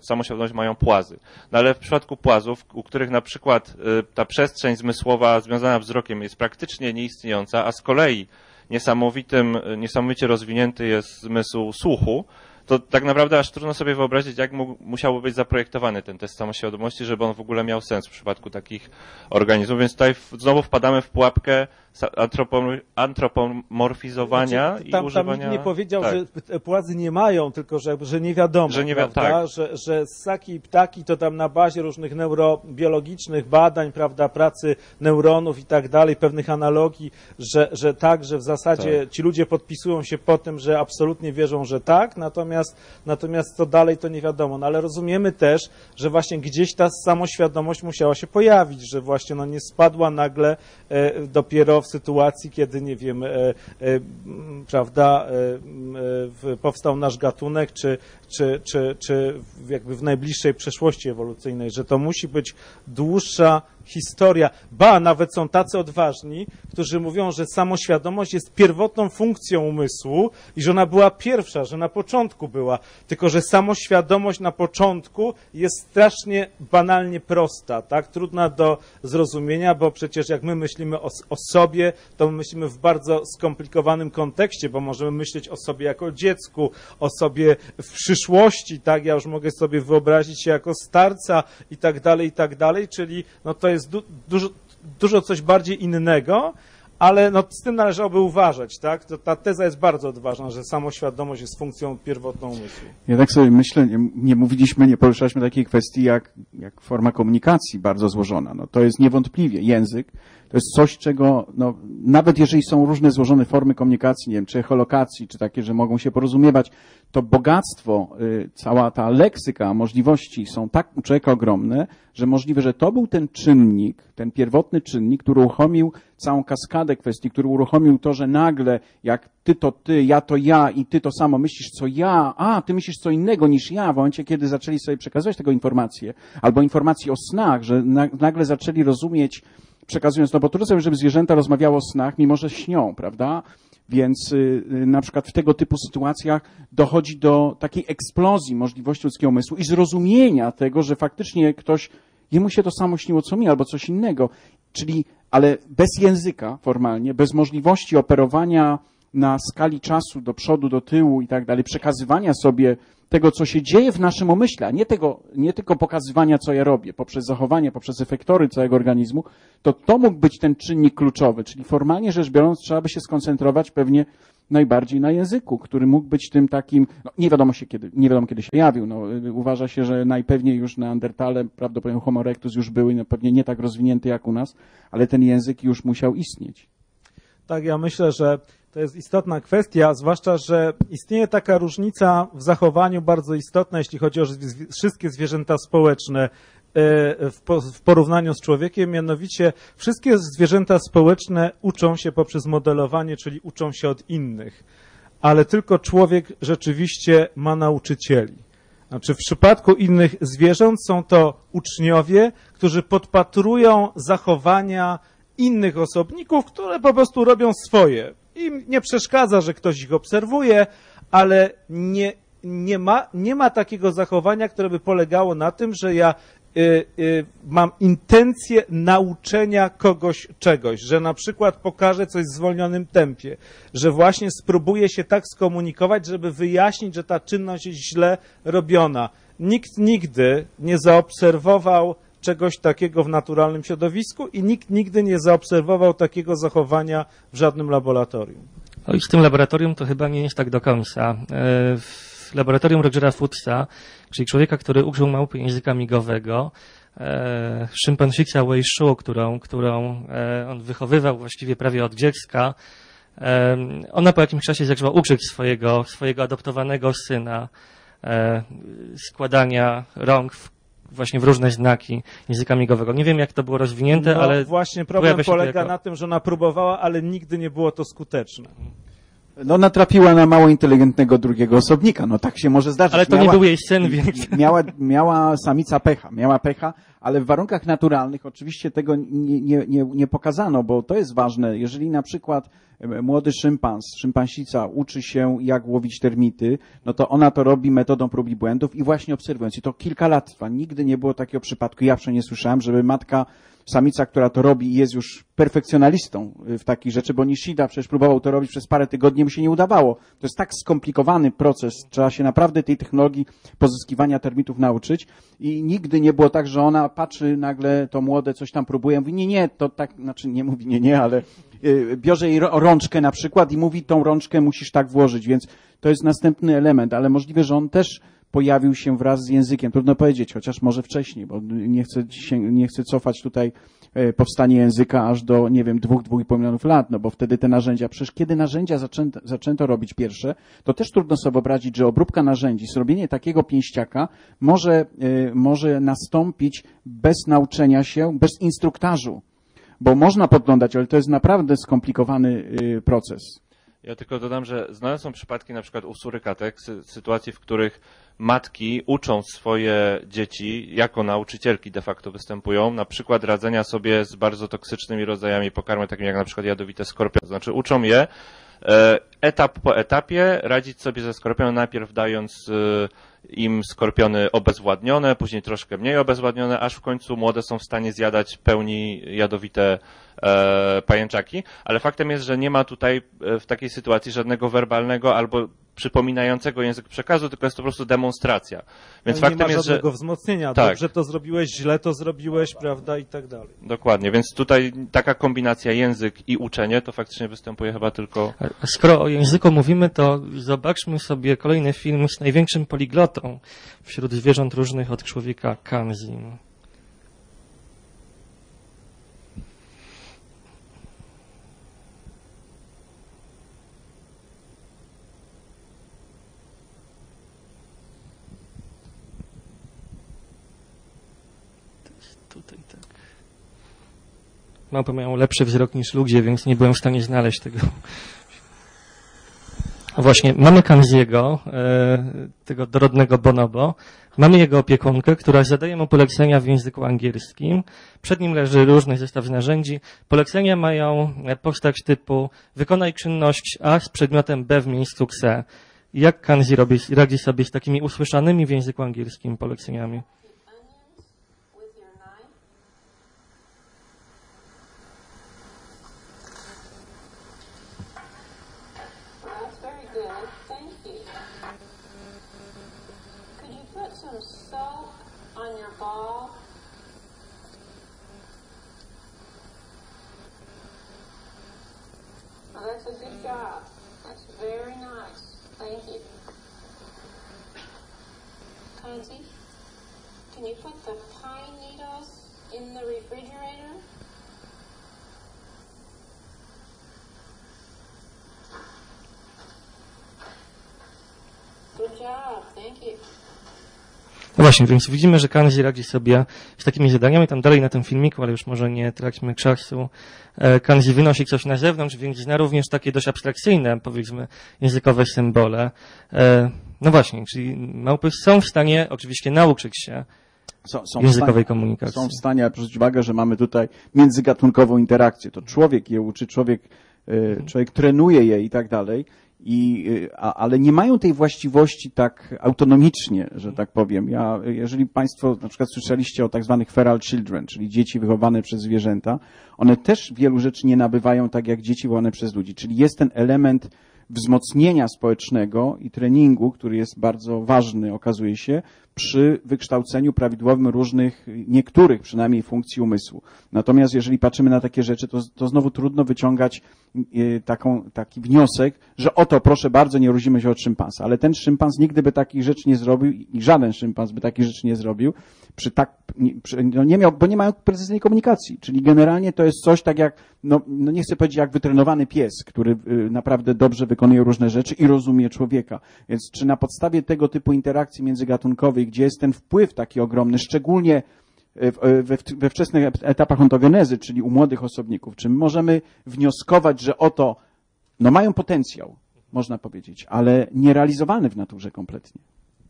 samoświadomość mają płazy. No ale w przypadku płazów, u których na przykład ta przestrzeń zmysłowa związana wzrokiem jest praktycznie nieistniejąca, a z kolei niesamowicie rozwinięty jest zmysł słuchu, to tak naprawdę aż trudno sobie wyobrazić, jak musiałby być zaprojektowany ten test samoświadomości, żeby on w ogóle miał sens w przypadku takich organizmów. Więc tutaj znowu wpadamy w pułapkę antropomorfizowania
znaczy,
i używania...
Tam nikt nie powiedział,
tak,
że płazy nie mają, tylko że nie wiadomo, prawda?
Tak.
Że ssaki i ptaki to tam na bazie różnych neurobiologicznych badań, prawda, pracy neuronów i tak dalej, pewnych analogii, że tak, że w zasadzie ci ludzie podpisują się po tym, że absolutnie wierzą, że tak, natomiast co dalej to nie wiadomo. No ale rozumiemy też, że właśnie gdzieś ta samoświadomość musiała się pojawić, że właśnie no nie spadła nagle dopiero w sytuacji, kiedy, nie wiem, prawda, powstał nasz gatunek, czy jakby w najbliższej przeszłości ewolucyjnej, że to musi być dłuższa historia. Nawet są tacy odważni, którzy mówią, że samoświadomość jest pierwotną funkcją umysłu i że ona była pierwsza, że na początku była, tylko że samoświadomość na początku jest strasznie banalnie prosta, tak? Trudna do zrozumienia, bo przecież jak my myślimy o sobie, to my myślimy w bardzo skomplikowanym kontekście, bo możemy myśleć o sobie jako dziecku, o sobie w przyszłości, tak? Ja już mogę sobie wyobrazić się jako starca i tak dalej, czyli no to jest dużo coś bardziej innego, ale no z tym należałoby uważać, tak? Ta teza jest bardzo odważna, że samoświadomość jest funkcją pierwotną umysłu.
Ja tak sobie myślę, nie poruszaliśmy takiej kwestii jak forma komunikacji bardzo złożona. No to jest niewątpliwie język. To jest coś, czego, no, nawet jeżeli są różne złożone formy komunikacji, nie wiem, czy echolokacji, czy takie, że mogą się porozumiewać, to bogactwo, cała ta leksyka, możliwości są tak u człowieka ogromne, że możliwe, że to był ten czynnik, ten pierwotny czynnik, który uruchomił całą kaskadę kwestii, który uruchomił to, że nagle jak ty to ty, ja to ja i ty to samo myślisz co ja, ty myślisz co innego niż ja, w momencie, kiedy zaczęli sobie przekazywać tego informacje, albo informacje o snach, że nagle zaczęli rozumieć, przekazując, no bo trudno sobie, żeby zwierzęta rozmawiało o snach, mimo że śnią, prawda? Więc na przykład w tego typu sytuacjach dochodzi do takiej eksplozji możliwości ludzkiego umysłu i zrozumienia tego, że faktycznie jemu się to samo śniło co mi, albo coś innego. Czyli, ale bez języka formalnie, bez możliwości operowania na skali czasu do przodu, do tyłu i tak dalej, przekazywania sobie tego, co się dzieje w naszym umyśle, a nie tylko pokazywania, co ja robię, poprzez zachowanie, poprzez efektory całego organizmu, to mógł być ten czynnik kluczowy, czyli formalnie rzecz biorąc trzeba by się skoncentrować pewnie najbardziej na języku, który mógł być tym takim, no nie wiadomo kiedy się pojawił, no uważa się, że najpewniej już Neandertale, prawdopodobnie Homo erectus już były, no pewnie nie tak rozwinięty jak u nas, ale ten język już musiał istnieć.
Tak, ja myślę, że to jest istotna kwestia, zwłaszcza, że istnieje taka różnica w zachowaniu bardzo istotna, jeśli chodzi o wszystkie zwierzęta społeczne w porównaniu z człowiekiem, mianowicie wszystkie zwierzęta społeczne uczą się poprzez modelowanie, czyli uczą się od innych, ale tylko człowiek rzeczywiście ma nauczycieli. Znaczy w przypadku innych zwierząt są to uczniowie, którzy podpatrują zachowania innych osobników, które po prostu robią swoje. Im nie przeszkadza, że ktoś ich obserwuje, ale nie ma takiego zachowania, które by polegało na tym, że ja mam intencję nauczenia kogoś czegoś, że na przykład pokażę coś w zwolnionym tempie, że właśnie spróbuję się tak skomunikować, żeby wyjaśnić, że ta czynność jest źle robiona. Nikt nigdy nie zaobserwował czegoś takiego w naturalnym środowisku i nikt nigdy nie zaobserwował takiego zachowania w żadnym laboratorium.
No i z tym laboratorium to chyba nie jest tak do końca. W laboratorium Rogera Footsa, czyli człowieka, który uczył małpy języka migowego, szympansica Wei Shu, którą on wychowywał właściwie prawie od dziecka, ona po jakimś czasie zaczęła uczyć swojego adoptowanego syna składania rąk właśnie w różne znaki języka migowego. Nie wiem, jak to było rozwinięte, ale
właśnie problem polega na tym, że ona próbowała, ale nigdy nie było to skuteczne.
No natrafiła na mało inteligentnego drugiego osobnika, no tak się może zdarzyć.
Ale to nie był jej sen, więc...
Miała samica pecha, ale w warunkach naturalnych oczywiście tego nie pokazano, bo to jest ważne. Jeżeli na przykład młody szympansica uczy się, jak łowić termity, no to ona to robi metodą prób i błędów i właśnie obserwując. I to kilka lat trwa. Nigdy nie było takiego przypadku, ja przynajmniej nie słyszałem, żeby samica, która to robi i jest już perfekcjonalistą w takich rzeczy, bo Nishida przecież próbował to robić przez parę tygodni, mu się nie udawało. To jest tak skomplikowany proces, trzeba się naprawdę tej technologii pozyskiwania termitów nauczyć i nigdy nie było tak, że ona patrzy nagle, to młode coś tam próbuje, mówi nie, to tak, znaczy nie mówi nie, ale bierze jej rączkę na przykład i mówi, tą rączkę musisz tak włożyć, więc to jest następny element, ale możliwe, że on też pojawił się wraz z językiem. Trudno powiedzieć, chociaż może wcześniej, bo nie chcę cofać tutaj powstanie języka aż do, nie wiem, 2,5 milionów lat, no bo wtedy te narzędzia, przecież kiedy narzędzia zaczęto robić pierwsze, to też trudno sobie wyobrazić, że obróbka narzędzi, zrobienie takiego pięściaka może nastąpić bez nauczenia się, bez instruktażu, bo można podglądać, ale to jest naprawdę skomplikowany proces.
Ja tylko dodam, że znane są przypadki na przykład u surykatek, sytuacji, w których matki uczą swoje dzieci, jako nauczycielki de facto występują, na przykład radzenia sobie z bardzo toksycznymi rodzajami pokarmu, takimi jak na przykład jadowite skorpiony. To znaczy uczą je etap po etapie radzić sobie ze skorpionem, najpierw dając im skorpiony obezwładnione, później troszkę mniej obezwładnione, aż w końcu młode są w stanie zjadać pełni jadowite pajęczaki, ale faktem jest, że nie ma tutaj w takiej sytuacji żadnego werbalnego albo przypominającego język przekazu, tylko jest to po prostu demonstracja. Więc
ale
faktem
nie ma
jest,
żadnego
że
wzmocnienia,
tak.
Dobrze to zrobiłeś, źle to zrobiłeś, prawda, i tak dalej.
Dokładnie, więc tutaj taka kombinacja język i uczenie to faktycznie występuje chyba tylko...
A skoro o języku mówimy, to zobaczmy sobie kolejny film z największym poliglotą wśród zwierząt różnych od człowieka, Kanzim. Tutaj tak. Małpy mają lepszy wzrok niż ludzie, więc nie byłem w stanie znaleźć tego. Właśnie, mamy Kanziego, tego dorodnego bonobo. Mamy jego opiekunkę, która zadaje mu polecenia w języku angielskim. Przed nim leży różny zestaw narzędzi. Polecenia mają postać typu wykonaj czynność A z przedmiotem B w miejscu C. Jak Kanzi radzi sobie z takimi usłyszanymi w języku angielskim poleceniami?
That's a good job. That's very nice. Thank you. Kanzi, can you put the pine needles in the refrigerator? Good job. Thank you.
No właśnie, więc widzimy, że Kanzi radzi sobie z takimi zadaniami. Tam dalej na tym filmiku, ale już może nie traćmy czasu. Kanzi wynosi coś na zewnątrz, więc zna również takie dość abstrakcyjne, powiedzmy, językowe symbole. No właśnie, czyli małpy są w stanie oczywiście nauczyć się językowej komunikacji.
Są w stanie, ale proszę zwrócić uwagę, że mamy tutaj międzygatunkową interakcję. To człowiek je uczy, człowiek trenuje je i tak dalej. Ale nie mają tej właściwości tak autonomicznie, że tak powiem. Jeżeli Państwo na przykład słyszeliście o tak zwanych feral children, czyli dzieci wychowane przez zwierzęta, one też wielu rzeczy nie nabywają tak jak dzieci wychowane przez ludzi. Czyli jest ten element wzmocnienia społecznego i treningu, który jest bardzo ważny, okazuje się, przy wykształceniu prawidłowym różnych, niektórych przynajmniej funkcji umysłu. Natomiast jeżeli patrzymy na takie rzeczy, to znowu trudno wyciągać taki wniosek, że oto, proszę bardzo, nie różnimy się od szympansa. Ale ten szympans nigdy by takich rzeczy nie zrobił i żaden szympans by takich rzeczy nie zrobił, bo nie mają precyzyjnej komunikacji. Czyli generalnie to jest coś tak jak, nie chcę powiedzieć jak wytrenowany pies, który naprawdę dobrze wykonuje różne rzeczy i rozumie człowieka. Więc czy na podstawie tego typu interakcji międzygatunkowej, gdzie jest ten wpływ taki ogromny, szczególnie we wczesnych etapach ontogenezy, czyli u młodych osobników, czy możemy wnioskować, że oto mają potencjał, można powiedzieć, ale nierealizowalny w naturze kompletnie.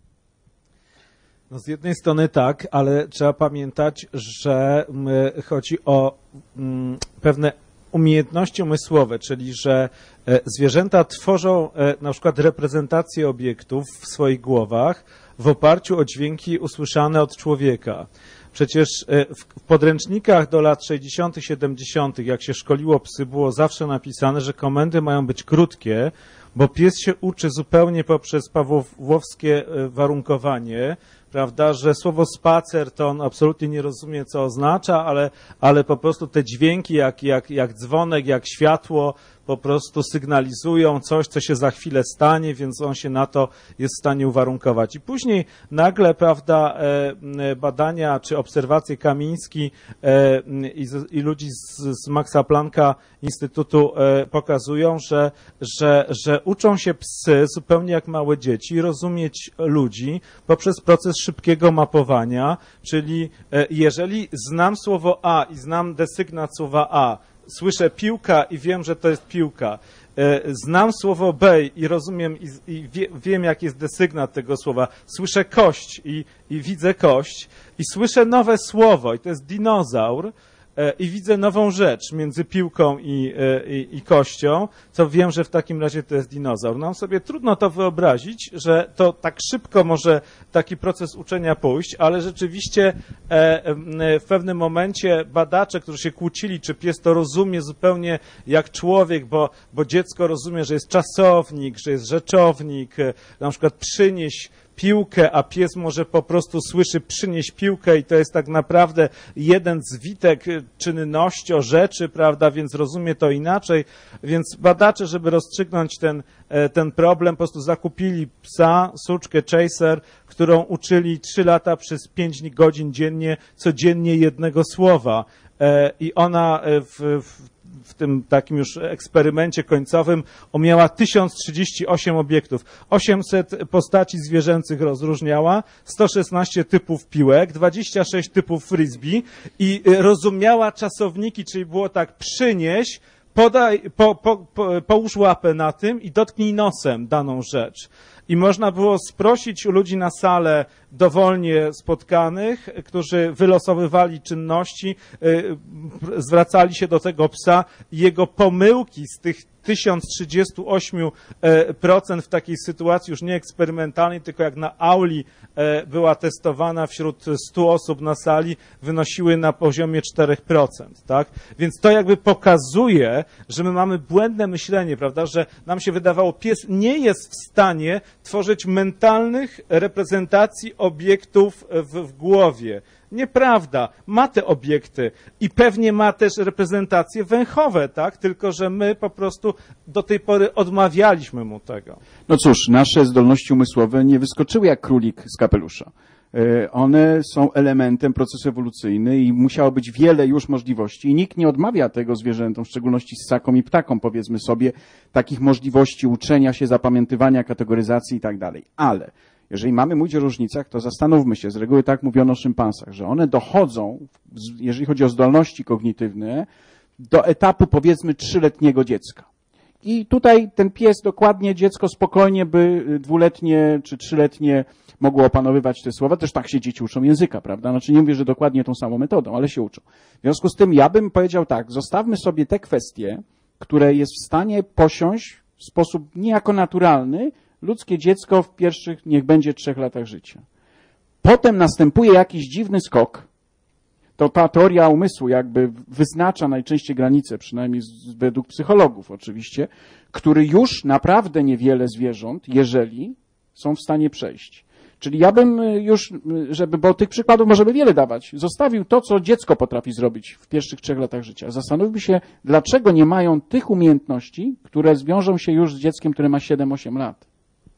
No z jednej strony tak, ale trzeba pamiętać, że chodzi o pewne umiejętności umysłowe, czyli że zwierzęta tworzą na przykład reprezentacje obiektów w swoich głowach w oparciu o dźwięki usłyszane od człowieka. Przecież w podręcznikach do lat 60., 70., jak się szkoliło psy, było zawsze napisane, że komendy mają być krótkie, bo pies się uczy zupełnie poprzez pawłowskie warunkowanie, prawda, że słowo spacer to on absolutnie nie rozumie, co oznacza, ale po prostu te dźwięki jak dzwonek, jak światło po prostu sygnalizują coś, co się za chwilę stanie, więc on się na to jest w stanie uwarunkować. I później nagle, prawda, badania czy obserwacje Kamiński i ludzi z Maxa Plancka Instytutu pokazują, że uczą się psy zupełnie jak małe dzieci rozumieć ludzi poprzez proces szybkiego mapowania, czyli jeżeli znam słowo A i znam desygnat słowa A, słyszę piłka i wiem, że to jest piłka. Znam słowo B i rozumiem i wiem, jaki jest desygnat tego słowa. Słyszę kość i widzę kość i słyszę nowe słowo i to jest dinozaur i widzę nową rzecz między piłką i kością, co wiem, że w takim razie to jest dinozaur. Nam sobie trudno to wyobrazić, że to tak szybko może taki proces uczenia pójść, ale rzeczywiście w pewnym momencie badacze, którzy się kłócili, czy pies to rozumie zupełnie jak człowiek, bo dziecko rozumie, że jest czasownik, że jest rzeczownik, na przykład przynieś piłkę, a pies może po prostu słyszy przynieś piłkę i to jest tak naprawdę jeden zwitek czynnością rzeczy, prawda, więc rozumie to inaczej. Więc badacze, żeby rozstrzygnąć ten problem, po prostu zakupili psa, suczkę Chaser, którą uczyli 3 lata przez 5 godzin dziennie, codziennie jednego słowa. I ona w tym takim już eksperymencie końcowym miała 1038 obiektów. 800 postaci zwierzęcych rozróżniała, 116 typów piłek, 26 typów frisbee i rozumiała czasowniki, czyli było tak przynieś, połóż łapę na tym i dotknij nosem daną rzecz. I można było sprosić ludzi na salę dowolnie spotkanych, którzy wylosowywali czynności, zwracali się do tego psa i jego pomyłki z tych 1038% w takiej sytuacji już nie eksperymentalnej, tylko jak na auli była testowana wśród 100 osób na sali, wynosiły na poziomie 4%, tak? Więc to jakby pokazuje, że my mamy błędne myślenie, prawda, że nam się wydawało, pies nie jest w stanie tworzyć mentalnych reprezentacji obiektów w głowie. Nieprawda. Ma te obiekty i pewnie ma też reprezentacje węchowe, tak? Tylko że my po prostu do tej pory odmawialiśmy mu tego.
No cóż, nasze zdolności umysłowe nie wyskoczyły jak królik z kapelusza. One są elementem procesu ewolucyjnego i musiało być wiele już możliwości i nikt nie odmawia tego zwierzętom, w szczególności ssakom i ptakom, powiedzmy sobie, takich możliwości uczenia się, zapamiętywania, kategoryzacji i tak dalej. Ale jeżeli mamy mówić o różnicach, to zastanówmy się, z reguły tak mówiono o szympansach, że one dochodzą, jeżeli chodzi o zdolności kognitywne, do etapu powiedzmy 3-letniego dziecka. I tutaj ten pies dokładnie, dziecko spokojnie by 2-letnie czy 3-letnie mogło opanowywać te słowa. Też tak się dzieci uczą języka, prawda? Znaczy nie mówię, że dokładnie tą samą metodą, ale się uczą. W związku z tym ja bym powiedział tak, zostawmy sobie te kwestie, które jest w stanie posiąść w sposób niejako naturalny ludzkie dziecko w pierwszych, niech będzie 3 latach życia. Potem następuje jakiś dziwny skok. To ta teoria umysłu jakby wyznacza najczęściej granice, przynajmniej według psychologów oczywiście, który już naprawdę niewiele zwierząt, jeżeli są w stanie przejść. Czyli ja bym już, bo tych przykładów możemy wiele dawać, zostawił to, co dziecko potrafi zrobić w pierwszych 3 latach życia. Zastanówmy się, dlaczego nie mają tych umiejętności, które zwiążą się już z dzieckiem, które ma 7-8 lat.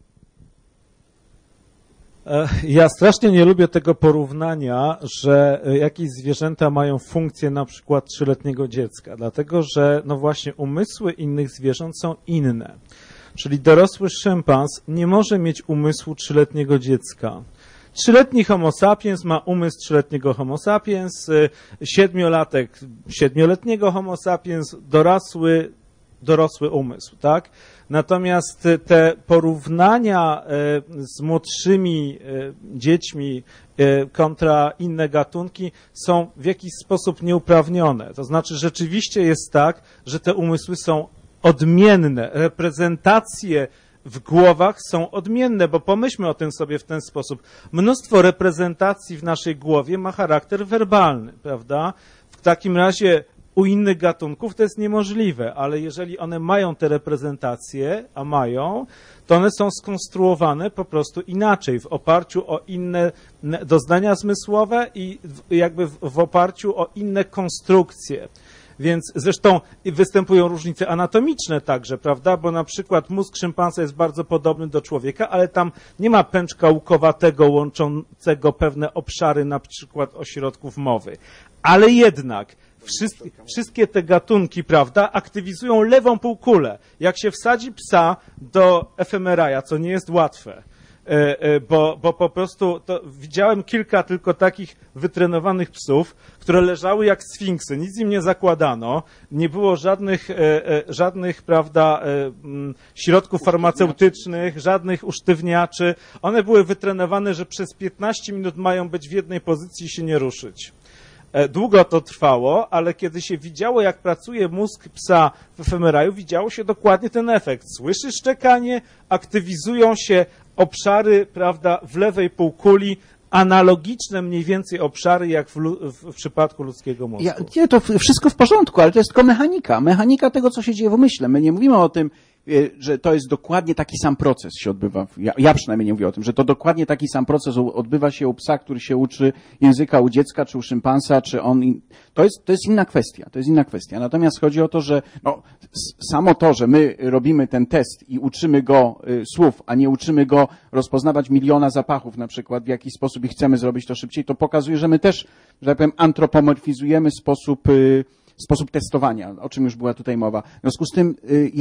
Ja strasznie nie lubię tego porównania, że jakieś zwierzęta mają funkcję na przykład 3-letniego dziecka, dlatego że no właśnie umysły innych zwierząt są inne. Czyli dorosły szympans nie może mieć umysłu 3-letniego dziecka. 3-letni homo sapiens ma umysł 3-letniego homo sapiens, 7-latek 7-letniego homo sapiens, dorosły dorosły umysł, tak? Natomiast te porównania z młodszymi dziećmi kontra inne gatunki są w jakiś sposób nieuprawnione. To znaczy rzeczywiście jest tak, że te umysły są odmienne, reprezentacje w głowach są odmienne, bo pomyślmy o tym sobie w ten sposób. Mnóstwo reprezentacji w naszej głowie ma charakter werbalny, prawda? W takim razie u innych gatunków to jest niemożliwe, ale jeżeli one mają te reprezentacje, a mają, to one są skonstruowane po prostu inaczej, w oparciu o inne doznania zmysłowe i jakby w oparciu o inne konstrukcje. Więc zresztą występują różnice anatomiczne także, prawda, bo na przykład mózg szympansa jest bardzo podobny do człowieka, ale tam nie ma pęczka łukowatego łączącego pewne obszary, na przykład ośrodków mowy. Ale jednak wszystkie te gatunki, prawda, aktywizują lewą półkulę. Jak się wsadzi psa do efemeraja, co nie jest łatwe, bo po prostu widziałem kilka tylko takich wytrenowanych psów, które leżały jak sfinksy, nic im nie zakładano, nie było żadnych prawda, środków farmaceutycznych, żadnych usztywniaczy. One były wytrenowane, że przez 15 minut mają być w jednej pozycji i się nie ruszyć. Długo to trwało, ale kiedy się widziało, jak pracuje mózg psa w efemeraju, widziało się dokładnie ten efekt. Słyszy szczekanie, aktywizują się obszary, prawda, w lewej półkuli, analogiczne mniej więcej obszary jak w przypadku ludzkiego mózgu.
Nie, to wszystko w porządku, ale to jest tylko mechanika. Mechanika tego, co się dzieje w umyśle. My nie mówimy o tym, że to jest dokładnie taki sam proces się odbywa. Ja przynajmniej nie mówię o tym, że to dokładnie taki sam proces odbywa się u psa, który się uczy języka, u dziecka, czy u szympansa, czy on... To jest inna kwestia. To jest inna kwestia. Natomiast chodzi o to, że samo to, że my robimy ten test i uczymy go słów, a nie uczymy go rozpoznawać miliona zapachów na przykład, w jaki sposób i chcemy zrobić to szybciej, to pokazuje, że my też, że tak powiem, antropomorfizujemy sposób testowania, o czym już była tutaj mowa. W związku z tym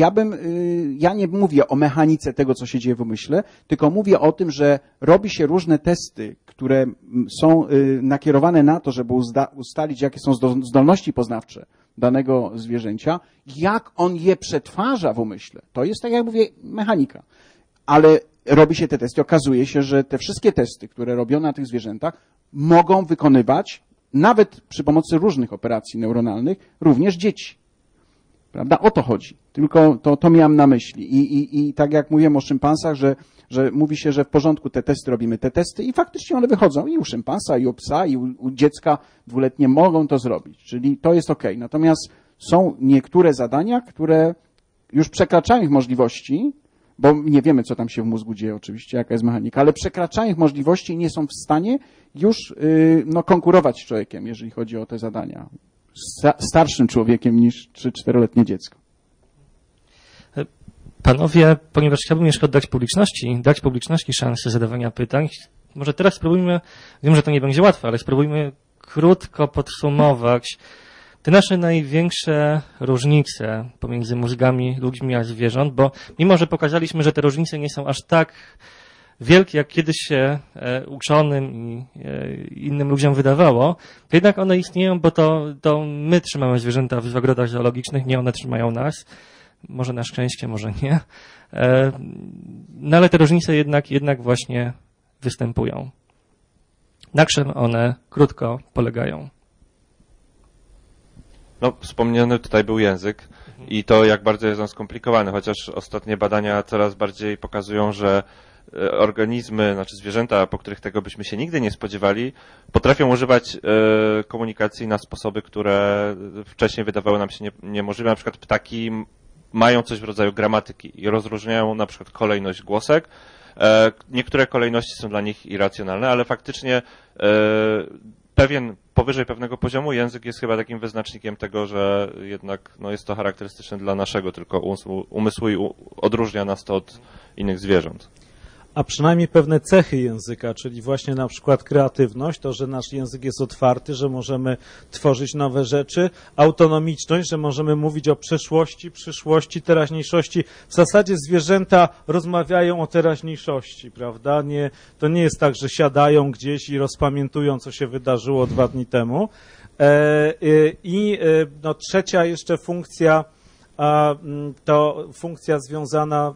ja nie mówię o mechanice tego, co się dzieje w umyśle, tylko mówię o tym, że robi się różne testy, które są nakierowane na to, żeby ustalić, jakie są zdolności poznawcze danego zwierzęcia, jak on je przetwarza w umyśle. To jest, tak jak mówię, mechanika. Ale robi się te testy. Okazuje się, że te wszystkie testy, które robiono na tych zwierzętach, mogą wykonywać nawet przy pomocy różnych operacji neuronalnych, również dzieci. Prawda? O to chodzi. Tylko to miałem na myśli. I tak jak mówiłem o szympansach, że mówi się, że w porządku robimy te testy i faktycznie one wychodzą i u szympansa, i u psa, i u dziecka dwuletnie mogą to zrobić. Czyli to jest okej. Natomiast są niektóre zadania, które już przekraczają ich możliwości, bo nie wiemy, co tam się w mózgu dzieje oczywiście, jaka jest mechanika, ale przekraczają ich możliwości i nie są w stanie już konkurować z człowiekiem, jeżeli chodzi o te zadania. Starszym człowiekiem niż 3-4-letnie dziecko.
Panowie, ponieważ chciałbym jeszcze dać publiczności szansę zadawania pytań, może teraz spróbujmy, wiem, że to nie będzie łatwe, ale spróbujmy krótko podsumować te nasze największe różnice pomiędzy mózgami ludźmi a zwierząt, bo mimo, że pokazaliśmy, że te różnice nie są aż tak wielkie, jak kiedyś się uczonym i innym ludziom wydawało, to jednak one istnieją, bo to my trzymamy zwierzęta w zagrodach zoologicznych, nie one trzymają nas. Może na szczęście, może nie. No ale te różnice jednak właśnie występują. Na czym one krótko polegają?
No, wspomniany tutaj był język i to, jak bardzo jest on skomplikowany, chociaż ostatnie badania coraz bardziej pokazują, że organizmy, znaczy zwierzęta, po których tego byśmy się nigdy nie spodziewali, potrafią używać komunikacji na sposoby, które wcześniej wydawały nam się niemożliwe. Na przykład ptaki mają coś w rodzaju gramatyki i rozróżniają na przykład kolejność głosek. Niektóre kolejności są dla nich irracjonalne, ale faktycznie powyżej pewnego poziomu język jest chyba takim wyznacznikiem tego, że jednak jest to charakterystyczne dla naszego tylko umysłu i odróżnia nas to od innych zwierząt.
A przynajmniej pewne cechy języka, czyli właśnie na przykład kreatywność, to, że nasz język jest otwarty, że możemy tworzyć nowe rzeczy, autonomiczność, że możemy mówić o przeszłości, przyszłości, teraźniejszości. W zasadzie zwierzęta rozmawiają o teraźniejszości, prawda? To nie jest tak, że siadają gdzieś i rozpamiętują, co się wydarzyło 2 dni temu. Trzecia jeszcze funkcja to funkcja związana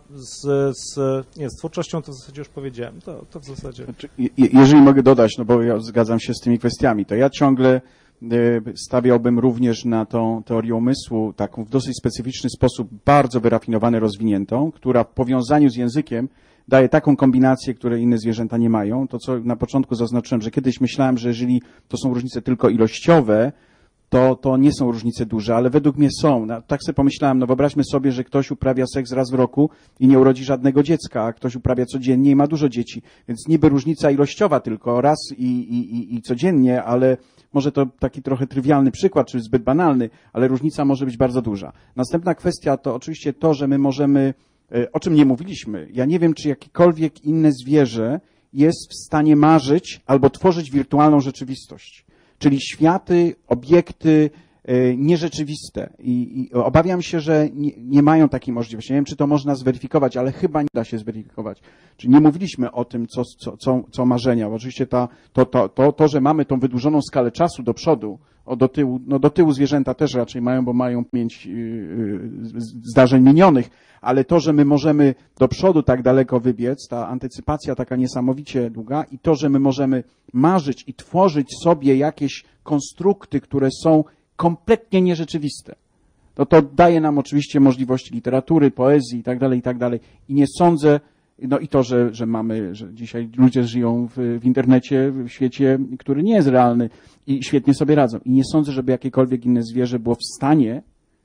z twórczością, to w zasadzie już powiedziałem. To w zasadzie.
Znaczy, jeżeli mogę dodać, no bo ja zgadzam się z tymi kwestiami, to ja ciągle stawiałbym również na tą teorię umysłu, taką w dosyć specyficzny sposób, bardzo wyrafinowaną, rozwiniętą, która w powiązaniu z językiem daje taką kombinację, które inne zwierzęta nie mają. To, co na początku zaznaczyłem, że kiedyś myślałem, że jeżeli to są różnice tylko ilościowe, to nie są różnice duże, ale według mnie są. Tak sobie pomyślałem, no wyobraźmy sobie, że ktoś uprawia seks raz w roku i nie urodzi żadnego dziecka, a ktoś uprawia codziennie i ma dużo dzieci. Więc niby różnica ilościowa tylko raz i codziennie, ale może to taki trochę trywialny przykład, czy zbyt banalny, ale różnica może być bardzo duża. Następna kwestia to oczywiście to, że my możemy, o czym nie mówiliśmy, ja nie wiem, czy jakiekolwiek inne zwierzę jest w stanie marzyć albo tworzyć wirtualną rzeczywistość. Czyli światy, obiekty nierzeczywiste. I obawiam się, że nie mają takiej możliwości. Nie wiem, czy to można zweryfikować, ale chyba nie da się zweryfikować. Czyli nie mówiliśmy o tym, co marzenia. Bo oczywiście to, że mamy tą wydłużoną skalę czasu do przodu, do tyłu zwierzęta też raczej mają, bo mają pamięć zdarzeń minionych, ale to, że my możemy do przodu tak daleko wybiec, ta antycypacja taka niesamowicie długa i to, że my możemy marzyć i tworzyć sobie jakieś konstrukty, które są kompletnie nierzeczywiste, to daje nam oczywiście możliwości literatury, poezji i tak dalej. I nie sądzę, no i to, że dzisiaj ludzie żyją w internecie, w świecie, który nie jest realny i świetnie sobie radzą. I nie sądzę, żeby jakiekolwiek inne zwierzę było w stanie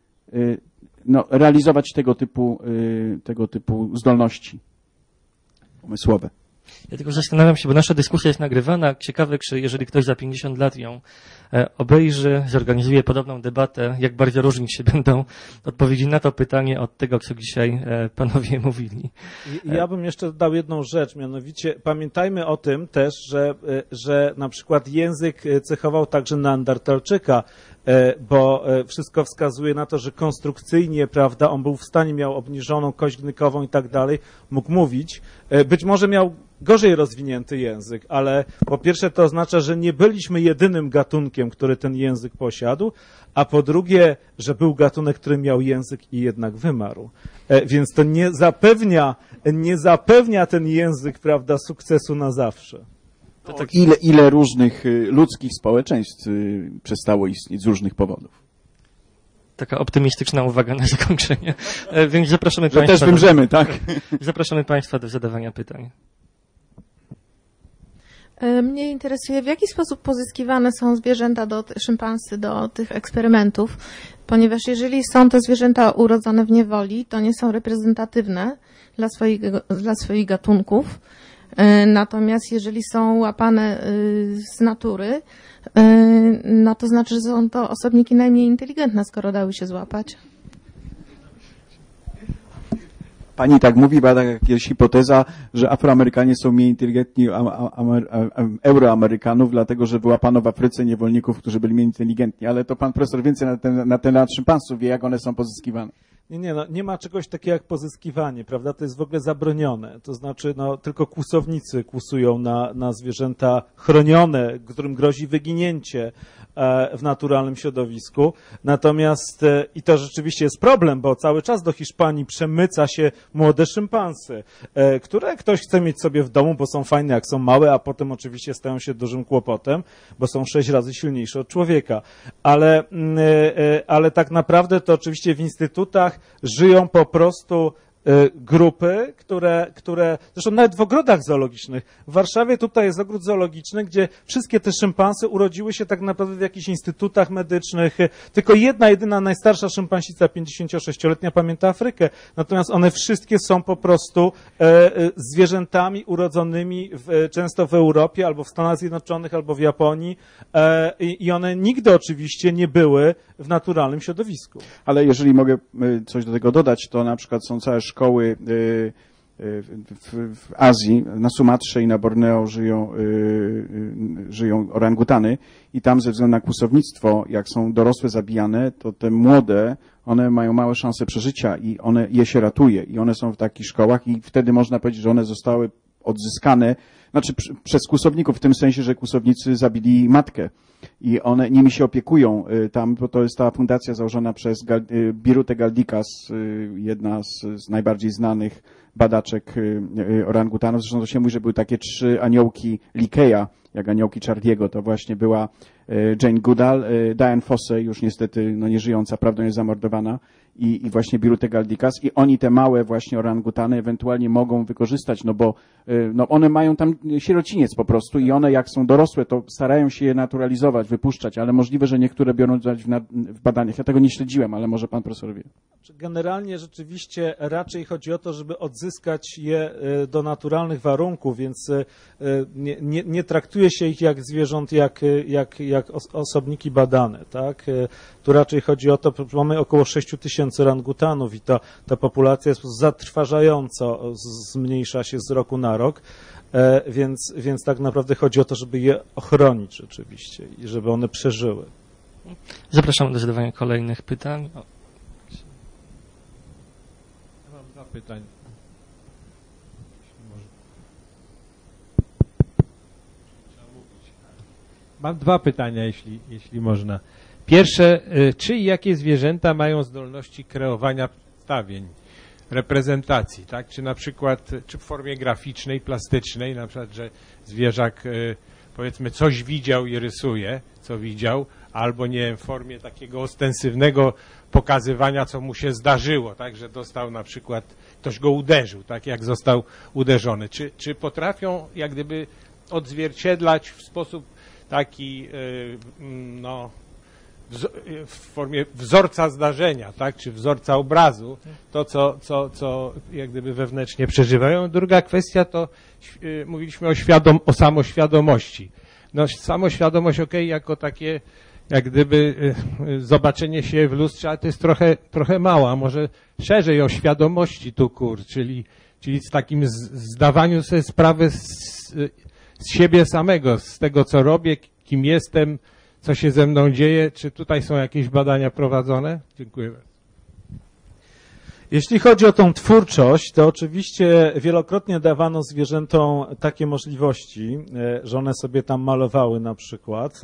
realizować tego typu zdolności umysłowe.
Ja tylko zastanawiam się, bo nasza dyskusja jest nagrywana. Ciekawe, czy jeżeli ktoś za 50 lat ją obejrzy, zorganizuje podobną debatę, jak bardzo różnić się będą odpowiedzi na to pytanie od tego, co dzisiaj panowie mówili.
Ja bym jeszcze dodał jedną rzecz, mianowicie pamiętajmy o tym też, że na przykład język cechował także Neandertalczyka, bo wszystko wskazuje na to, że konstrukcyjnie, prawda, on był w stanie, miał obniżoną kość gnykową i tak dalej, mógł mówić. Być może miał gorzej rozwinięty język, ale po pierwsze to oznacza, że nie byliśmy jedynym gatunkiem, który ten język posiadł, a po drugie, że był gatunek, który miał język i jednak wymarł. Więc to nie zapewnia ten język, prawda, sukcesu na zawsze.
To tak... Ile różnych ludzkich społeczeństw przestało istnieć z różnych powodów.
Taka optymistyczna uwaga na zakończenie. Więc zapraszamy
że
Państwa.
Też wymrzemy, tak?
Zapraszamy Państwa do zadawania pytań.
Mnie interesuje, w jaki sposób pozyskiwane są zwierzęta szympansy do tych eksperymentów, ponieważ jeżeli są to zwierzęta urodzone w niewoli, to nie są reprezentatywne dla swoich gatunków. Natomiast jeżeli są łapane z natury, no to znaczy, że są to osobniki najmniej inteligentne, skoro dały się złapać.
Pani tak mówi, bo jest hipoteza, że Afroamerykanie są mniej inteligentni Euroamerykanów, dlatego że wyłapano w Afryce niewolników, którzy byli mniej inteligentni. Ale to pan profesor więcej na temat szympansów wie, jak one są pozyskiwane.
Nie ma czegoś takiego jak pozyskiwanie, prawda? To jest w ogóle zabronione. To znaczy, tylko kłusownicy kłusują na zwierzęta chronione, którym grozi wyginięcie w naturalnym środowisku. Natomiast, i to rzeczywiście jest problem, bo cały czas do Hiszpanii przemyca się młode szympansy, które ktoś chce mieć sobie w domu, bo są fajne jak są małe, a potem oczywiście stają się dużym kłopotem, bo są 6 razy silniejsze od człowieka. Ale tak naprawdę to oczywiście w instytutach żyją po prostu grupy, które, zresztą nawet w ogrodach zoologicznych. W Warszawie tutaj jest ogród zoologiczny, gdzie wszystkie te szympansy urodziły się tak naprawdę w jakichś instytutach medycznych. Tylko jedyna najstarsza szympansica, 56-letnia, pamięta Afrykę. Natomiast one wszystkie są po prostu zwierzętami urodzonymi często w Europie, albo w Stanach Zjednoczonych, albo w Japonii. I one nigdy oczywiście nie były w naturalnym środowisku.
Ale jeżeli mogę coś do tego dodać, to na przykład są całe szkoły w Azji, na Sumatrze i na Borneo żyją orangutany i tam ze względu na kłusownictwo, jak są dorosłe zabijane, to te młode, one mają małe szanse przeżycia i je się ratuje i one są w takich szkołach i wtedy można powiedzieć, że one zostały odzyskane Znaczy przez kłusowników, w tym sensie, że kłusownicy zabili matkę i one nimi się opiekują tam, bo to jest ta fundacja założona przez Birute Galdikas, jedna z najbardziej znanych badaczek orangutanów. Zresztą to się mówi, że były takie 3 aniołki Likeja, jak aniołki Chardiego. To właśnie była Jane Goodall, Diane Fossey, już niestety no, nie żyjąca, prawdą jest zamordowana, i właśnie Birute Galdikas. I oni te małe właśnie orangutany ewentualnie mogą wykorzystać, no bo no, one mają tam sierociniec po prostu i one jak są dorosłe, to starają się je naturalizować, wypuszczać, ale możliwe, że niektóre biorą udział w badaniach. Ja tego nie śledziłem, ale może pan profesor wie.
Generalnie rzeczywiście raczej chodzi o to, żeby odzyskać je do naturalnych warunków, więc nie traktuje się ich jak zwierząt, jak osobniki badane. Tak? Tu raczej chodzi o to, że mamy około 6 000 orangutanów i ta populacja jest zatrważająco zmniejsza się z roku na rok, więc tak naprawdę chodzi o to, żeby je ochronić rzeczywiście i żeby one przeżyły.
Zapraszam do zadawania kolejnych pytań.
Ja mam 2 pytania. Mam 2 pytania, jeśli można. Pierwsze, czy i jakie zwierzęta mają zdolności kreowania przedstawień, reprezentacji, tak? Czy na przykład, czy w formie graficznej, plastycznej, na przykład, że zwierzak, powiedzmy, coś widział i rysuje, co widział, albo nie w formie takiego ostensywnego pokazywania, co mu się zdarzyło, tak? Że dostał na przykład, ktoś go uderzył, tak? Jak został uderzony. Czy potrafią, jak gdyby, odzwierciedlać w sposób taki, no, w formie wzorca zdarzenia, tak, czy wzorca obrazu, to co jak gdyby wewnętrznie przeżywają. Druga kwestia to mówiliśmy o samoświadomości. No samoświadomość, jako takie jak gdyby zobaczenie się w lustrze, ale to jest trochę mało, a może szerzej o świadomości tu czyli z takim zdawaniu sobie sprawy z siebie samego, z tego co robię, kim jestem, co się ze mną dzieje. Czy tutaj są jakieś badania prowadzone? Dziękuję bardzo.
Jeśli chodzi o tą twórczość, to oczywiście wielokrotnie dawano zwierzętom takie możliwości, że one sobie tam malowały na przykład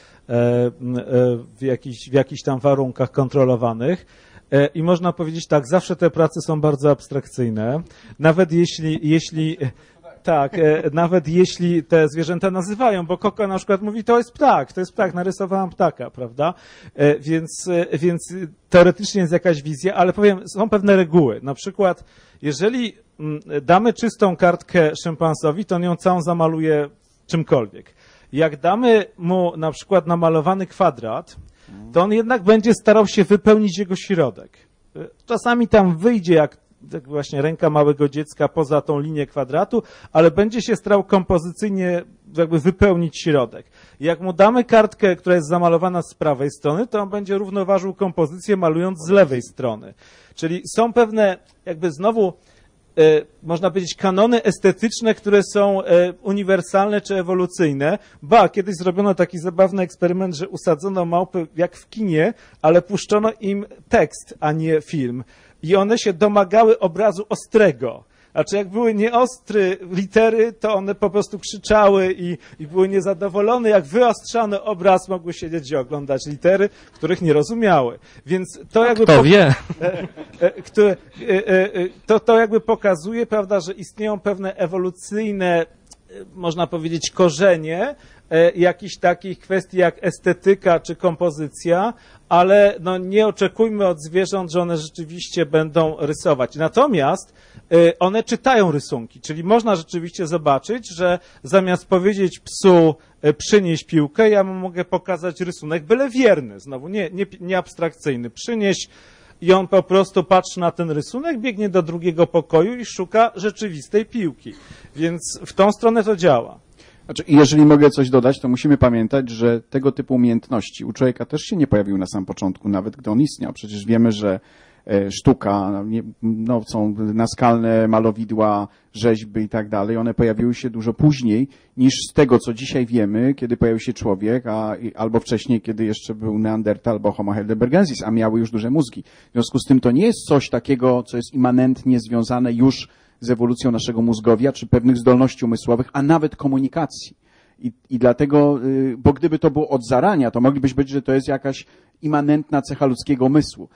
w jakichś tam warunkach kontrolowanych. I można powiedzieć tak, zawsze te prace są bardzo abstrakcyjne. Nawet jeśli nawet jeśli te zwierzęta nazywają, bo Koko na przykład mówi, to jest ptak, narysowałam ptaka, prawda? Więc teoretycznie jest jakaś wizja, ale powiem, są pewne reguły. Na przykład, jeżeli damy czystą kartkę szympansowi, to on ją całą zamaluje czymkolwiek. Jak damy mu na przykład namalowany kwadrat, to on jednak będzie starał się wypełnić jego środek. Czasami tam wyjdzie jak właśnie ręka małego dziecka poza tą linię kwadratu, ale będzie się starał kompozycyjnie jakby wypełnić środek. Jak mu damy kartkę, która jest zamalowana z prawej strony, to on będzie równoważył kompozycję malując z lewej strony. Czyli są pewne jakby znowu można powiedzieć kanony estetyczne, które są uniwersalne czy ewolucyjne. Kiedyś zrobiono taki zabawny eksperyment, że usadzono małpy jak w kinie, ale puszczono im tekst, a nie film. I one się domagały obrazu ostrego. Znaczy jak były nieostre litery, to one po prostu krzyczały i były niezadowolone. Jak wyostrzano obraz, mogły siedzieć i oglądać litery, których nie rozumiały. Więc to jakby...
Kto wie?
To jakby pokazuje, prawda, że istnieją pewne ewolucyjne, można powiedzieć, korzenie jakichś takich kwestii jak estetyka czy kompozycja, ale no nie oczekujmy od zwierząt, że one rzeczywiście będą rysować. Natomiast one czytają rysunki, czyli można rzeczywiście zobaczyć, że zamiast powiedzieć psu przynieś piłkę, ja mu mogę pokazać rysunek byle wierny, znowu nie abstrakcyjny. Przynieś i on po prostu patrzy na ten rysunek, biegnie do drugiego pokoju i szuka rzeczywistej piłki. Więc w tą stronę to działa.
Znaczy, jeżeli mogę coś dodać, to musimy pamiętać, że tego typu umiejętności u człowieka też się nie pojawiły na samym początku, nawet gdy on istniał. Przecież wiemy, że sztuka, no, są naskalne malowidła, rzeźby i tak dalej, one pojawiły się dużo później niż z tego, co dzisiaj wiemy, kiedy pojawił się człowiek, albo wcześniej, kiedy jeszcze był Neandertal albo Homo heidelbergensis, a miały już duże mózgi. W związku z tym to nie jest coś takiego, co jest immanentnie związane już
z ewolucją naszego mózgowia, czy pewnych zdolności umysłowych, a nawet komunikacji. I dlatego, bo gdyby to było od zarania, to moglibyśmy powiedzieć, że to jest jakaś immanentna cecha ludzkiego umysłu.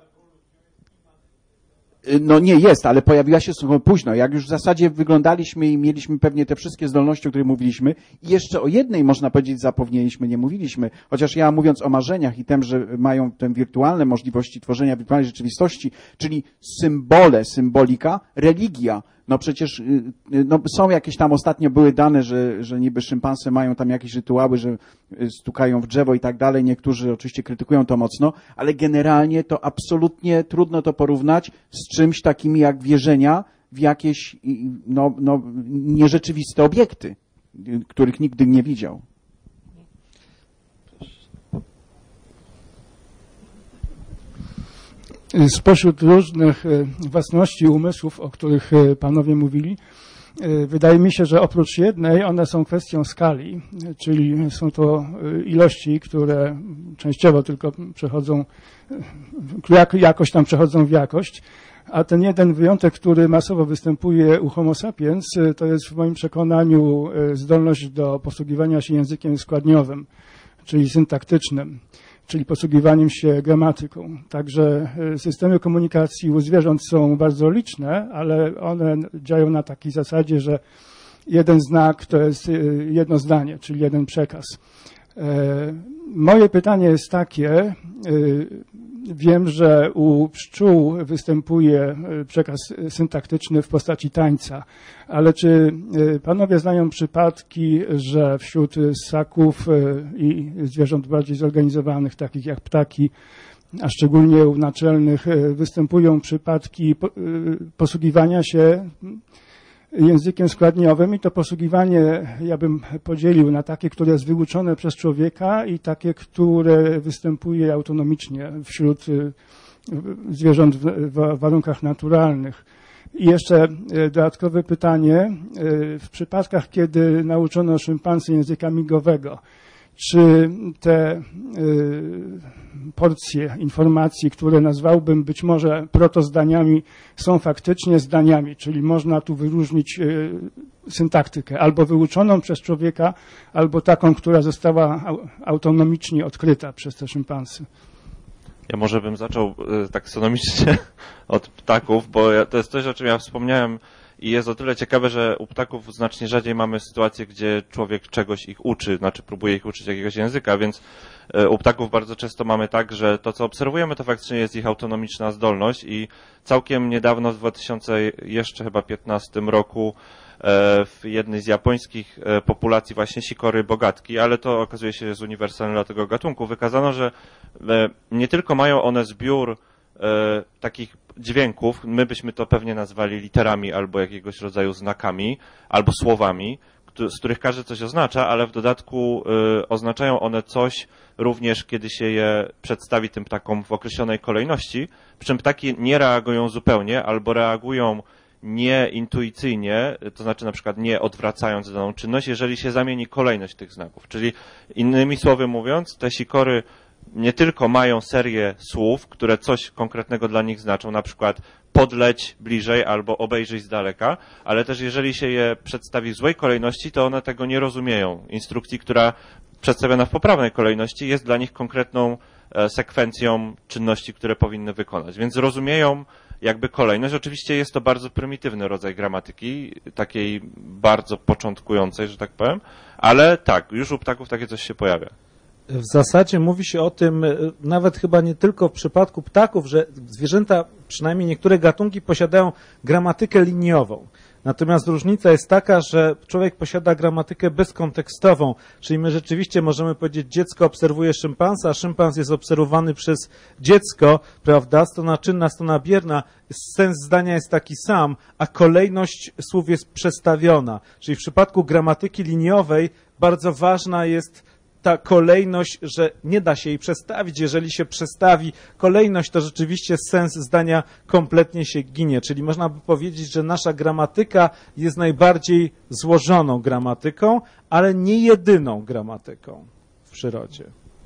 No nie jest, ale pojawiła się stosunkowo późno. Jak już w zasadzie wyglądaliśmy i mieliśmy pewnie te wszystkie zdolności, o których mówiliśmy, i jeszcze o jednej, można powiedzieć, zapomnieliśmy, nie mówiliśmy, chociaż ja mówiąc o marzeniach i tym, że mają te wirtualne możliwości tworzenia wirtualnej rzeczywistości, czyli symbole, symbolika, religia. No przecież no są jakieś tam, ostatnio były dane, że niby szympanse mają tam jakieś rytuały, że stukają w drzewo i tak dalej. Niektórzy oczywiście krytykują to mocno, ale generalnie to absolutnie trudno to porównać z czymś takimi jak wierzenia w jakieś nierzeczywiste obiekty, których nigdy nie widział.
Spośród różnych własności umysłów, o których panowie mówili, wydaje mi się, że oprócz jednej one są kwestią skali, czyli są to ilości, które częściowo tylko przechodzą, jakoś tam przechodzą w jakość, a ten jeden wyjątek, który masowo występuje u Homo sapiens, to jest w moim przekonaniu zdolność do posługiwania się językiem składniowym, czyli syntaktycznym, czyli posługiwaniem się gramatyką. Także systemy komunikacji u zwierząt są bardzo liczne, ale one działają na takiej zasadzie, że jeden znak to jest jedno zdanie, czyli jeden przekaz. Moje pytanie jest takie, wiem, że u pszczół występuje przekaz syntaktyczny w postaci tańca, ale czy panowie znają przypadki, że wśród ssaków i zwierząt bardziej zorganizowanych, takich jak ptaki, a szczególnie u naczelnych, występują przypadki posługiwania się językiem składniowym i to posługiwanie ja bym podzielił na takie, które jest wyuczone przez człowieka i takie, które występuje autonomicznie wśród zwierząt w warunkach naturalnych. I jeszcze dodatkowe pytanie. W przypadkach, kiedy nauczono szympansy języka migowego, czy te porcje informacji, które nazwałbym być może protozdaniami, są faktycznie zdaniami, czyli można tu wyróżnić syntaktykę, albo wyuczoną przez człowieka, albo taką, która została autonomicznie odkryta przez te szympansy.
Ja może bym zaczął taksonomicznie od ptaków, bo to jest coś, o czym ja wspomniałem i jest o tyle ciekawe, że u ptaków znacznie rzadziej mamy sytuację, gdzie człowiek czegoś ich uczy, znaczy próbuje ich uczyć jakiegoś języka, więc u ptaków bardzo często mamy tak, że to, co obserwujemy, to faktycznie jest ich autonomiczna zdolność i całkiem niedawno, w 2015 roku, w jednej z japońskich populacji właśnie sikory bogatki, ale to okazuje się jest uniwersalne dla tego gatunku, wykazano, że nie tylko mają one zbiór takich dźwięków, my byśmy to pewnie nazwali literami albo jakiegoś rodzaju znakami, albo słowami, z których każdy coś oznacza, ale w dodatku oznaczają one coś również, kiedy się je przedstawi tym ptakom w określonej kolejności, przy czym ptaki nie reagują zupełnie albo reagują nieintuicyjnie, to znaczy na przykład nie odwracając daną czynność, jeżeli się zamieni kolejność tych znaków. Czyli innymi słowy mówiąc, te sikory nie tylko mają serię słów, które coś konkretnego dla nich znaczą, na przykład podleć bliżej albo obejrzyj z daleka, ale też jeżeli się je przedstawi w złej kolejności, to one tego nie rozumieją. Instrukcji, która przedstawiona w poprawnej kolejności jest dla nich konkretną sekwencją czynności, które powinny wykonać. Więc rozumieją jakby kolejność. Oczywiście jest to bardzo prymitywny rodzaj gramatyki, takiej bardzo początkującej, że tak powiem, ale tak, już u ptaków takie coś się pojawia.
W zasadzie mówi się o tym, nawet chyba nie tylko w przypadku ptaków, że zwierzęta, przynajmniej niektóre gatunki, posiadają gramatykę liniową. Natomiast różnica jest taka, że człowiek posiada gramatykę bezkontekstową, czyli my rzeczywiście możemy powiedzieć, dziecko obserwuje szympansa, a szympans jest obserwowany przez dziecko, prawda, strona czynna, strona bierna, sens zdania jest taki sam, a kolejność słów jest przestawiona. Czyli w przypadku gramatyki liniowej bardzo ważna jest ta kolejność, że nie da się jej przestawić. Jeżeli się przestawi kolejność, to rzeczywiście sens zdania kompletnie się ginie. Czyli można by powiedzieć, że nasza gramatyka jest najbardziej złożoną gramatyką, ale nie jedyną gramatyką w przyrodzie.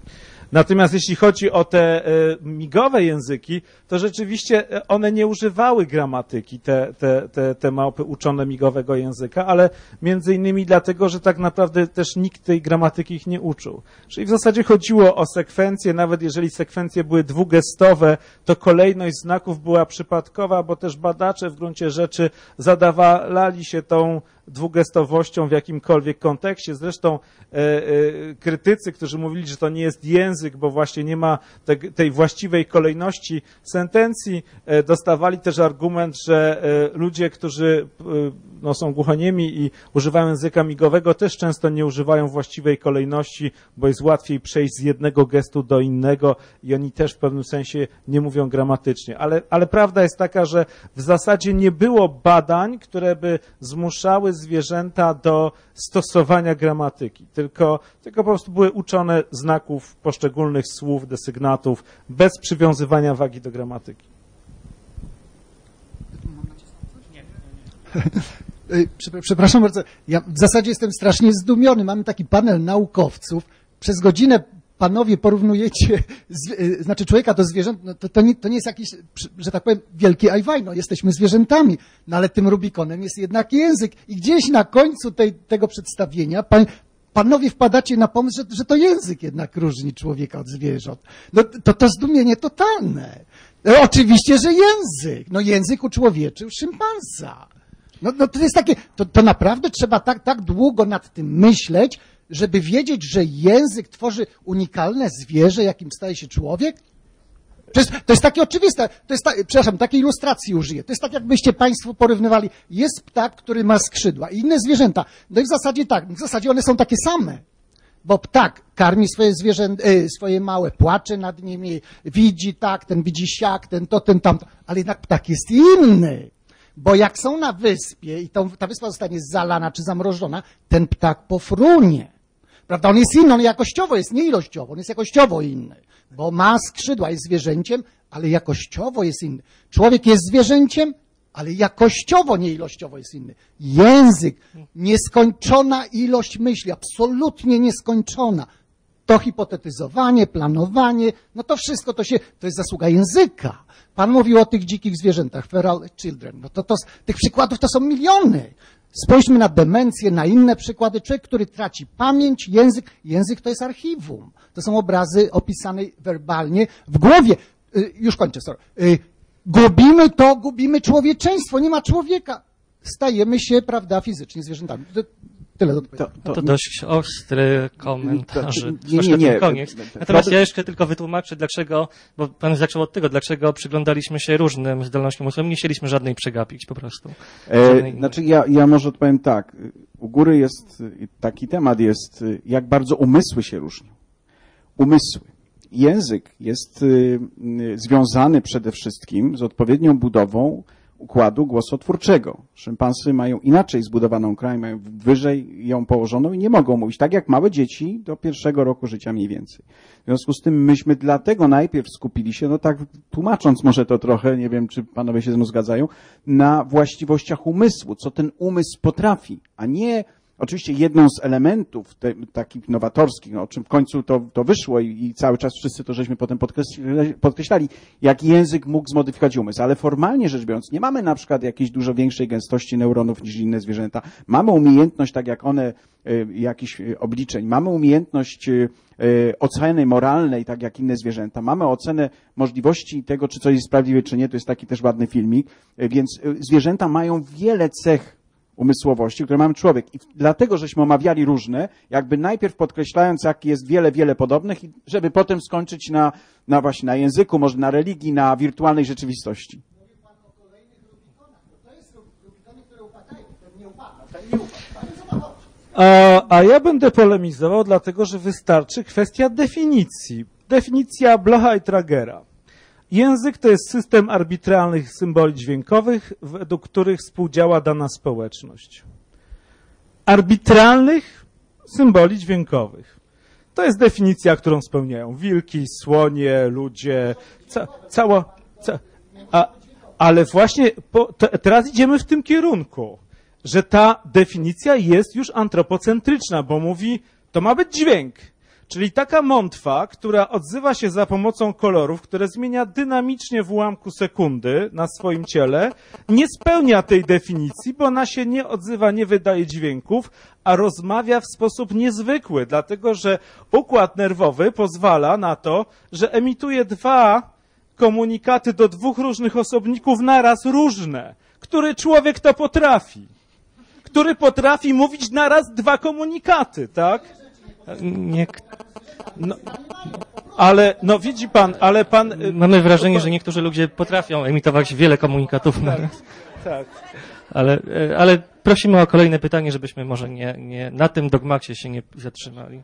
Natomiast jeśli chodzi o te migowe języki, to rzeczywiście one nie używały gramatyki, te małpy uczone migowego języka, ale między innymi dlatego, że tak naprawdę też nikt tej gramatyki ich nie uczył. Czyli w zasadzie chodziło o sekwencje, nawet jeżeli sekwencje były dwugestowe, to kolejność znaków była przypadkowa, bo też badacze w gruncie rzeczy zadawali się tą dwugestowością w jakimkolwiek kontekście. Zresztą krytycy, którzy mówili, że to nie jest język, bo właśnie nie ma tej właściwej kolejności sentencji, dostawali też argument, że ludzie, którzy są głuchoniemi i używają języka migowego, też często nie używają właściwej kolejności, bo jest łatwiej przejść z jednego gestu do innego i oni też w pewnym sensie nie mówią gramatycznie. Ale prawda jest taka, że w zasadzie nie było badań, które by zmuszały zwierzęta do stosowania gramatyki, tylko po prostu były uczone znaków poszczególnych słów, desygnatów, bez przywiązywania wagi do gramatyki.
Przepraszam bardzo, ja w zasadzie jestem strasznie zdumiony. Mamy taki panel naukowców, przez godzinę panowie porównujecie, znaczy człowieka do zwierząt, no to nie jest jakiś, że tak powiem, wielki ajwaj, no jesteśmy zwierzętami, no ale tym Rubikonem jest jednak język i gdzieś na końcu tego przedstawienia panowie wpadacie na pomysł, że to język jednak różni człowieka od zwierząt. No to zdumienie totalne. No, oczywiście, że język, no język uczłowieczył szympansa. No to jest takie, to naprawdę trzeba tak długo nad tym myśleć, żeby wiedzieć, że język tworzy unikalne zwierzę, jakim staje się człowiek? To jest takie oczywiste, przepraszam, takiej ilustracji użyję. To jest tak, jakbyście państwo porównywali, jest ptak, który ma skrzydła i inne zwierzęta. No i w zasadzie tak, w zasadzie one są takie same. Bo ptak karmi swoje małe, płacze nad nimi, widzi tak, ten widzi siak, ten to, ten tamto, ale jednak ptak jest inny. Bo jak są na wyspie i ta wyspa zostanie zalana czy zamrożona, ten ptak pofrunie. Prawda? On jest inny, on jakościowo jest, nie ilościowo, on jest jakościowo inny. Bo ma skrzydła, jest zwierzęciem, ale jakościowo jest inny. Człowiek jest zwierzęciem, ale jakościowo, nie ilościowo jest inny. Język, nieskończona ilość myśli, absolutnie nieskończona. To hipotetyzowanie, planowanie, no to wszystko to jest zasługa języka. Pan mówił o tych dzikich zwierzętach, feral children. No tych przykładów to są miliony. Spójrzmy na demencję, na inne przykłady. Człowiek, który traci pamięć, język to jest archiwum. To są obrazy opisane werbalnie w głowie. Już kończę, sorry. Gubimy człowieczeństwo, nie ma człowieka. Stajemy się, prawda, fizycznie zwierzętami. Tyle do
To dość ostry komentarz.
Nie.
Koniec. Natomiast ja jeszcze tylko wytłumaczę, dlaczego, bo pan zaczął od tego, dlaczego przyglądaliśmy się różnym zdolnościom umysłowym. Nie chcieliśmy żadnej przegapić po prostu.
Znaczy ja może odpowiem tak. U góry jest taki temat, jest jak bardzo umysły się różnią. Umysły. Język jest związany przede wszystkim z odpowiednią budową układu głosotwórczego. Szympansy mają inaczej zbudowaną kraj, mają wyżej ją położoną i nie mogą mówić, tak jak małe dzieci do 1. roku życia mniej więcej. W związku z tym myśmy dlatego najpierw skupili się, no tak tłumacząc może to trochę, nie wiem czy panowie się ze mną zgadzają, na właściwościach umysłu, co ten umysł potrafi, a nie oczywiście jedną z elementów takich nowatorskich, no, o czym w końcu to wyszło i cały czas wszyscy to żeśmy potem podkreślali, jak język mógł zmodyfikować umysł, ale formalnie rzecz biorąc nie mamy na przykład jakiejś dużo większej gęstości neuronów niż inne zwierzęta. Mamy umiejętność, tak jak one, jakichś obliczeń, mamy umiejętność oceny moralnej, tak jak inne zwierzęta. Mamy ocenę możliwości tego, czy coś jest sprawiedliwe, czy nie. To jest taki też ładny filmik. Więc zwierzęta mają wiele cech umysłowości, które mamy człowiek. I dlatego, żeśmy omawiali różne, jakby najpierw podkreślając, jak jest wiele podobnych, i żeby potem skończyć właśnie na języku, może na religii, na wirtualnej rzeczywistości.
Mówi pan o kolejnych Rubikonach. To jest Rubikony, które upadają. Ten nie upada. Ten nie upada.
A ja będę polemizował, dlatego że wystarczy kwestia definicji. Definicja Blocha i Tragera. Język to jest system arbitralnych symboli dźwiękowych, według których współdziała dana społeczność. Arbitralnych symboli dźwiękowych. To jest definicja, którą spełniają wilki, słonie, ludzie, ale właśnie teraz idziemy w tym kierunku, że ta definicja jest już antropocentryczna, bo mówi, to ma być dźwięk. Czyli taka mątwa, która odzywa się za pomocą kolorów, które zmienia dynamicznie w ułamku sekundy na swoim ciele, nie spełnia tej definicji, bo ona się nie odzywa, nie wydaje dźwięków, a rozmawia w sposób niezwykły, dlatego że układ nerwowy pozwala na to, że emituje dwa komunikaty do dwóch różnych osobników naraz różne. Który człowiek to potrafi? Który potrafi mówić naraz dwa komunikaty, tak?
Nie,
No, ale, no widzi pan, ale pan...
mamy wrażenie, że niektórzy ludzie potrafią emitować wiele komunikatów naraz.
Tak.
Ale prosimy o kolejne pytanie, żebyśmy może nie na tym dogmacie się nie zatrzymali.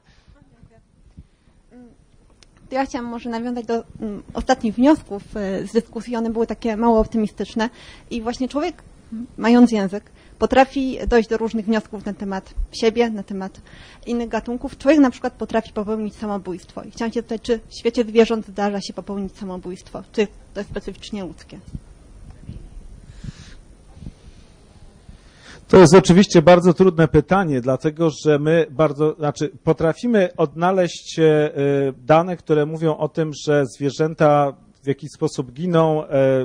To ja chciałam może nawiązać do ostatnich wniosków z dyskusji. One były takie mało optymistyczne. I właśnie człowiek, mając język, potrafi dojść do różnych wniosków na temat siebie, na temat innych gatunków. Człowiek na przykład potrafi popełnić samobójstwo. I chciałam się zapytać, czy w świecie zwierząt zdarza się popełnić samobójstwo? Czy to jest specyficznie ludzkie?
To jest oczywiście bardzo trudne pytanie, dlatego że my potrafimy odnaleźć dane, które mówią o tym, że zwierzęta w jakiś sposób giną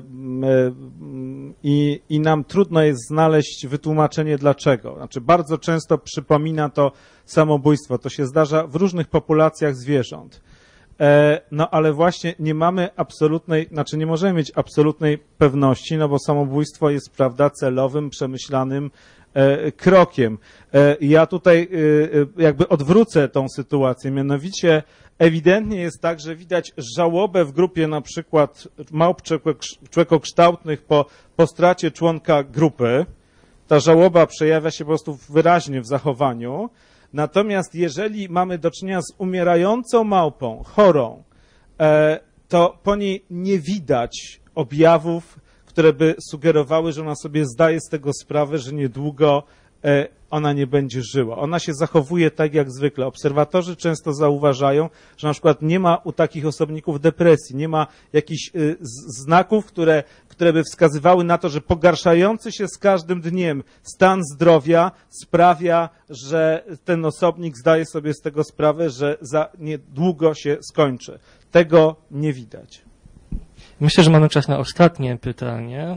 i nam trudno jest znaleźć wytłumaczenie dlaczego. Znaczy bardzo często przypomina to samobójstwo. To się zdarza w różnych populacjach zwierząt. No ale właśnie nie mamy nie możemy mieć absolutnej pewności, no bo samobójstwo jest, prawda, celowym, przemyślanym krokiem. Ja tutaj jakby odwrócę tą sytuację, mianowicie ewidentnie jest tak, że widać żałobę w grupie na przykład małp człekokształtnych po stracie członka grupy. Ta żałoba przejawia się po prostu wyraźnie w zachowaniu. Natomiast jeżeli mamy do czynienia z umierającą małpą, chorą, to po niej nie widać objawów, które by sugerowały, że ona sobie zdaje z tego sprawę, że niedługo ona nie będzie żyła. Ona się zachowuje tak jak zwykle. Obserwatorzy często zauważają, że na przykład nie ma u takich osobników depresji, nie ma jakichś znaków, które by wskazywały na to, że pogarszający się z każdym dniem stan zdrowia sprawia, że ten osobnik zdaje sobie z tego sprawę, że za niedługo się skończy. Tego nie widać.
Myślę, że mamy czas na ostatnie pytanie.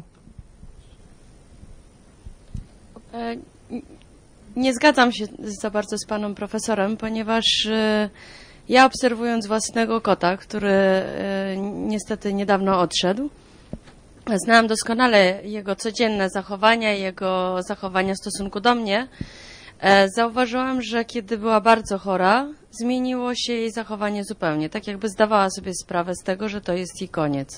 Nie zgadzam się za bardzo z panem profesorem, ponieważ ja obserwując własnego kota, który niestety niedawno odszedł, znałam doskonale jego codzienne zachowania, jego zachowania w stosunku do mnie. Zauważyłam, że kiedy była bardzo chora, zmieniło się jej zachowanie zupełnie, tak jakby zdawała sobie sprawę z tego, że to jest jej koniec.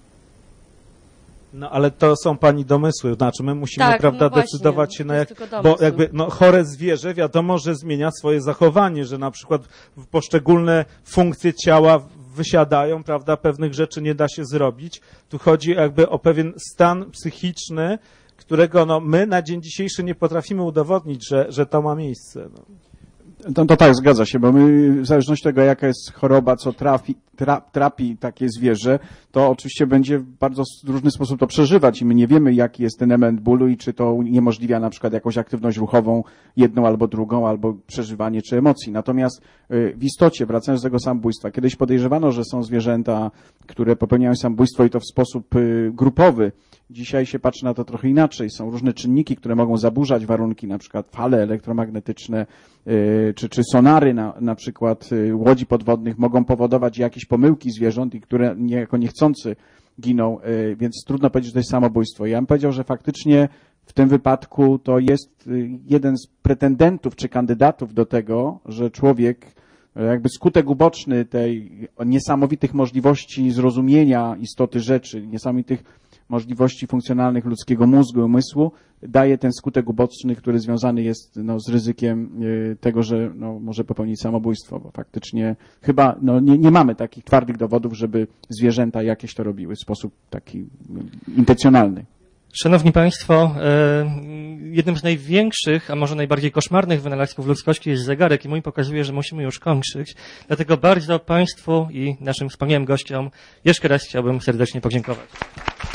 No ale to są pani domysły, znaczy my musimy,
tak,
prawda,
no właśnie,
decydować się na
bo
jakby chore zwierzę wiadomo, że zmienia swoje zachowanie, że na przykład poszczególne funkcje ciała wysiadają, prawda, pewnych rzeczy nie da się zrobić. Tu chodzi jakby o pewien stan psychiczny, którego my na dzień dzisiejszy nie potrafimy udowodnić, że to ma miejsce. No.
To tak, zgadza się, bo my w zależności od tego, jaka jest choroba, co trapi takie zwierzę, to oczywiście będzie w bardzo różny sposób to przeżywać i my nie wiemy, jaki jest ten element bólu i czy to uniemożliwia na przykład jakąś aktywność ruchową, jedną albo drugą, albo przeżywanie czy emocji. Natomiast w istocie, wracając do tego samobójstwa, kiedyś podejrzewano, że są zwierzęta, które popełniają samobójstwo i to w sposób grupowy. Dzisiaj się patrzy na to trochę inaczej. Są różne czynniki, które mogą zaburzać warunki, na przykład fale elektromagnetyczne, czy sonary na przykład łodzi podwodnych mogą powodować jakieś pomyłki zwierząt i które niejako niechcący giną, więc trudno powiedzieć, że to jest samobójstwo. Ja bym powiedział, że faktycznie w tym wypadku to jest jeden z pretendentów czy kandydatów do tego, że człowiek jakby skutek uboczny tej niesamowitych możliwości zrozumienia istoty rzeczy, niesamowitych możliwości funkcjonalnych ludzkiego mózgu i umysłu daje ten skutek uboczny, który związany jest z ryzykiem tego, że może popełnić samobójstwo, bo faktycznie chyba nie mamy takich twardych dowodów, żeby zwierzęta jakieś to robiły w sposób taki intencjonalny.
Szanowni Państwo, jednym z największych, a może najbardziej koszmarnych wynalazków ludzkości jest zegarek i mój pokazuje, że musimy już kończyć. Dlatego bardzo Państwu i naszym wspaniałym gościom jeszcze raz chciałbym serdecznie podziękować.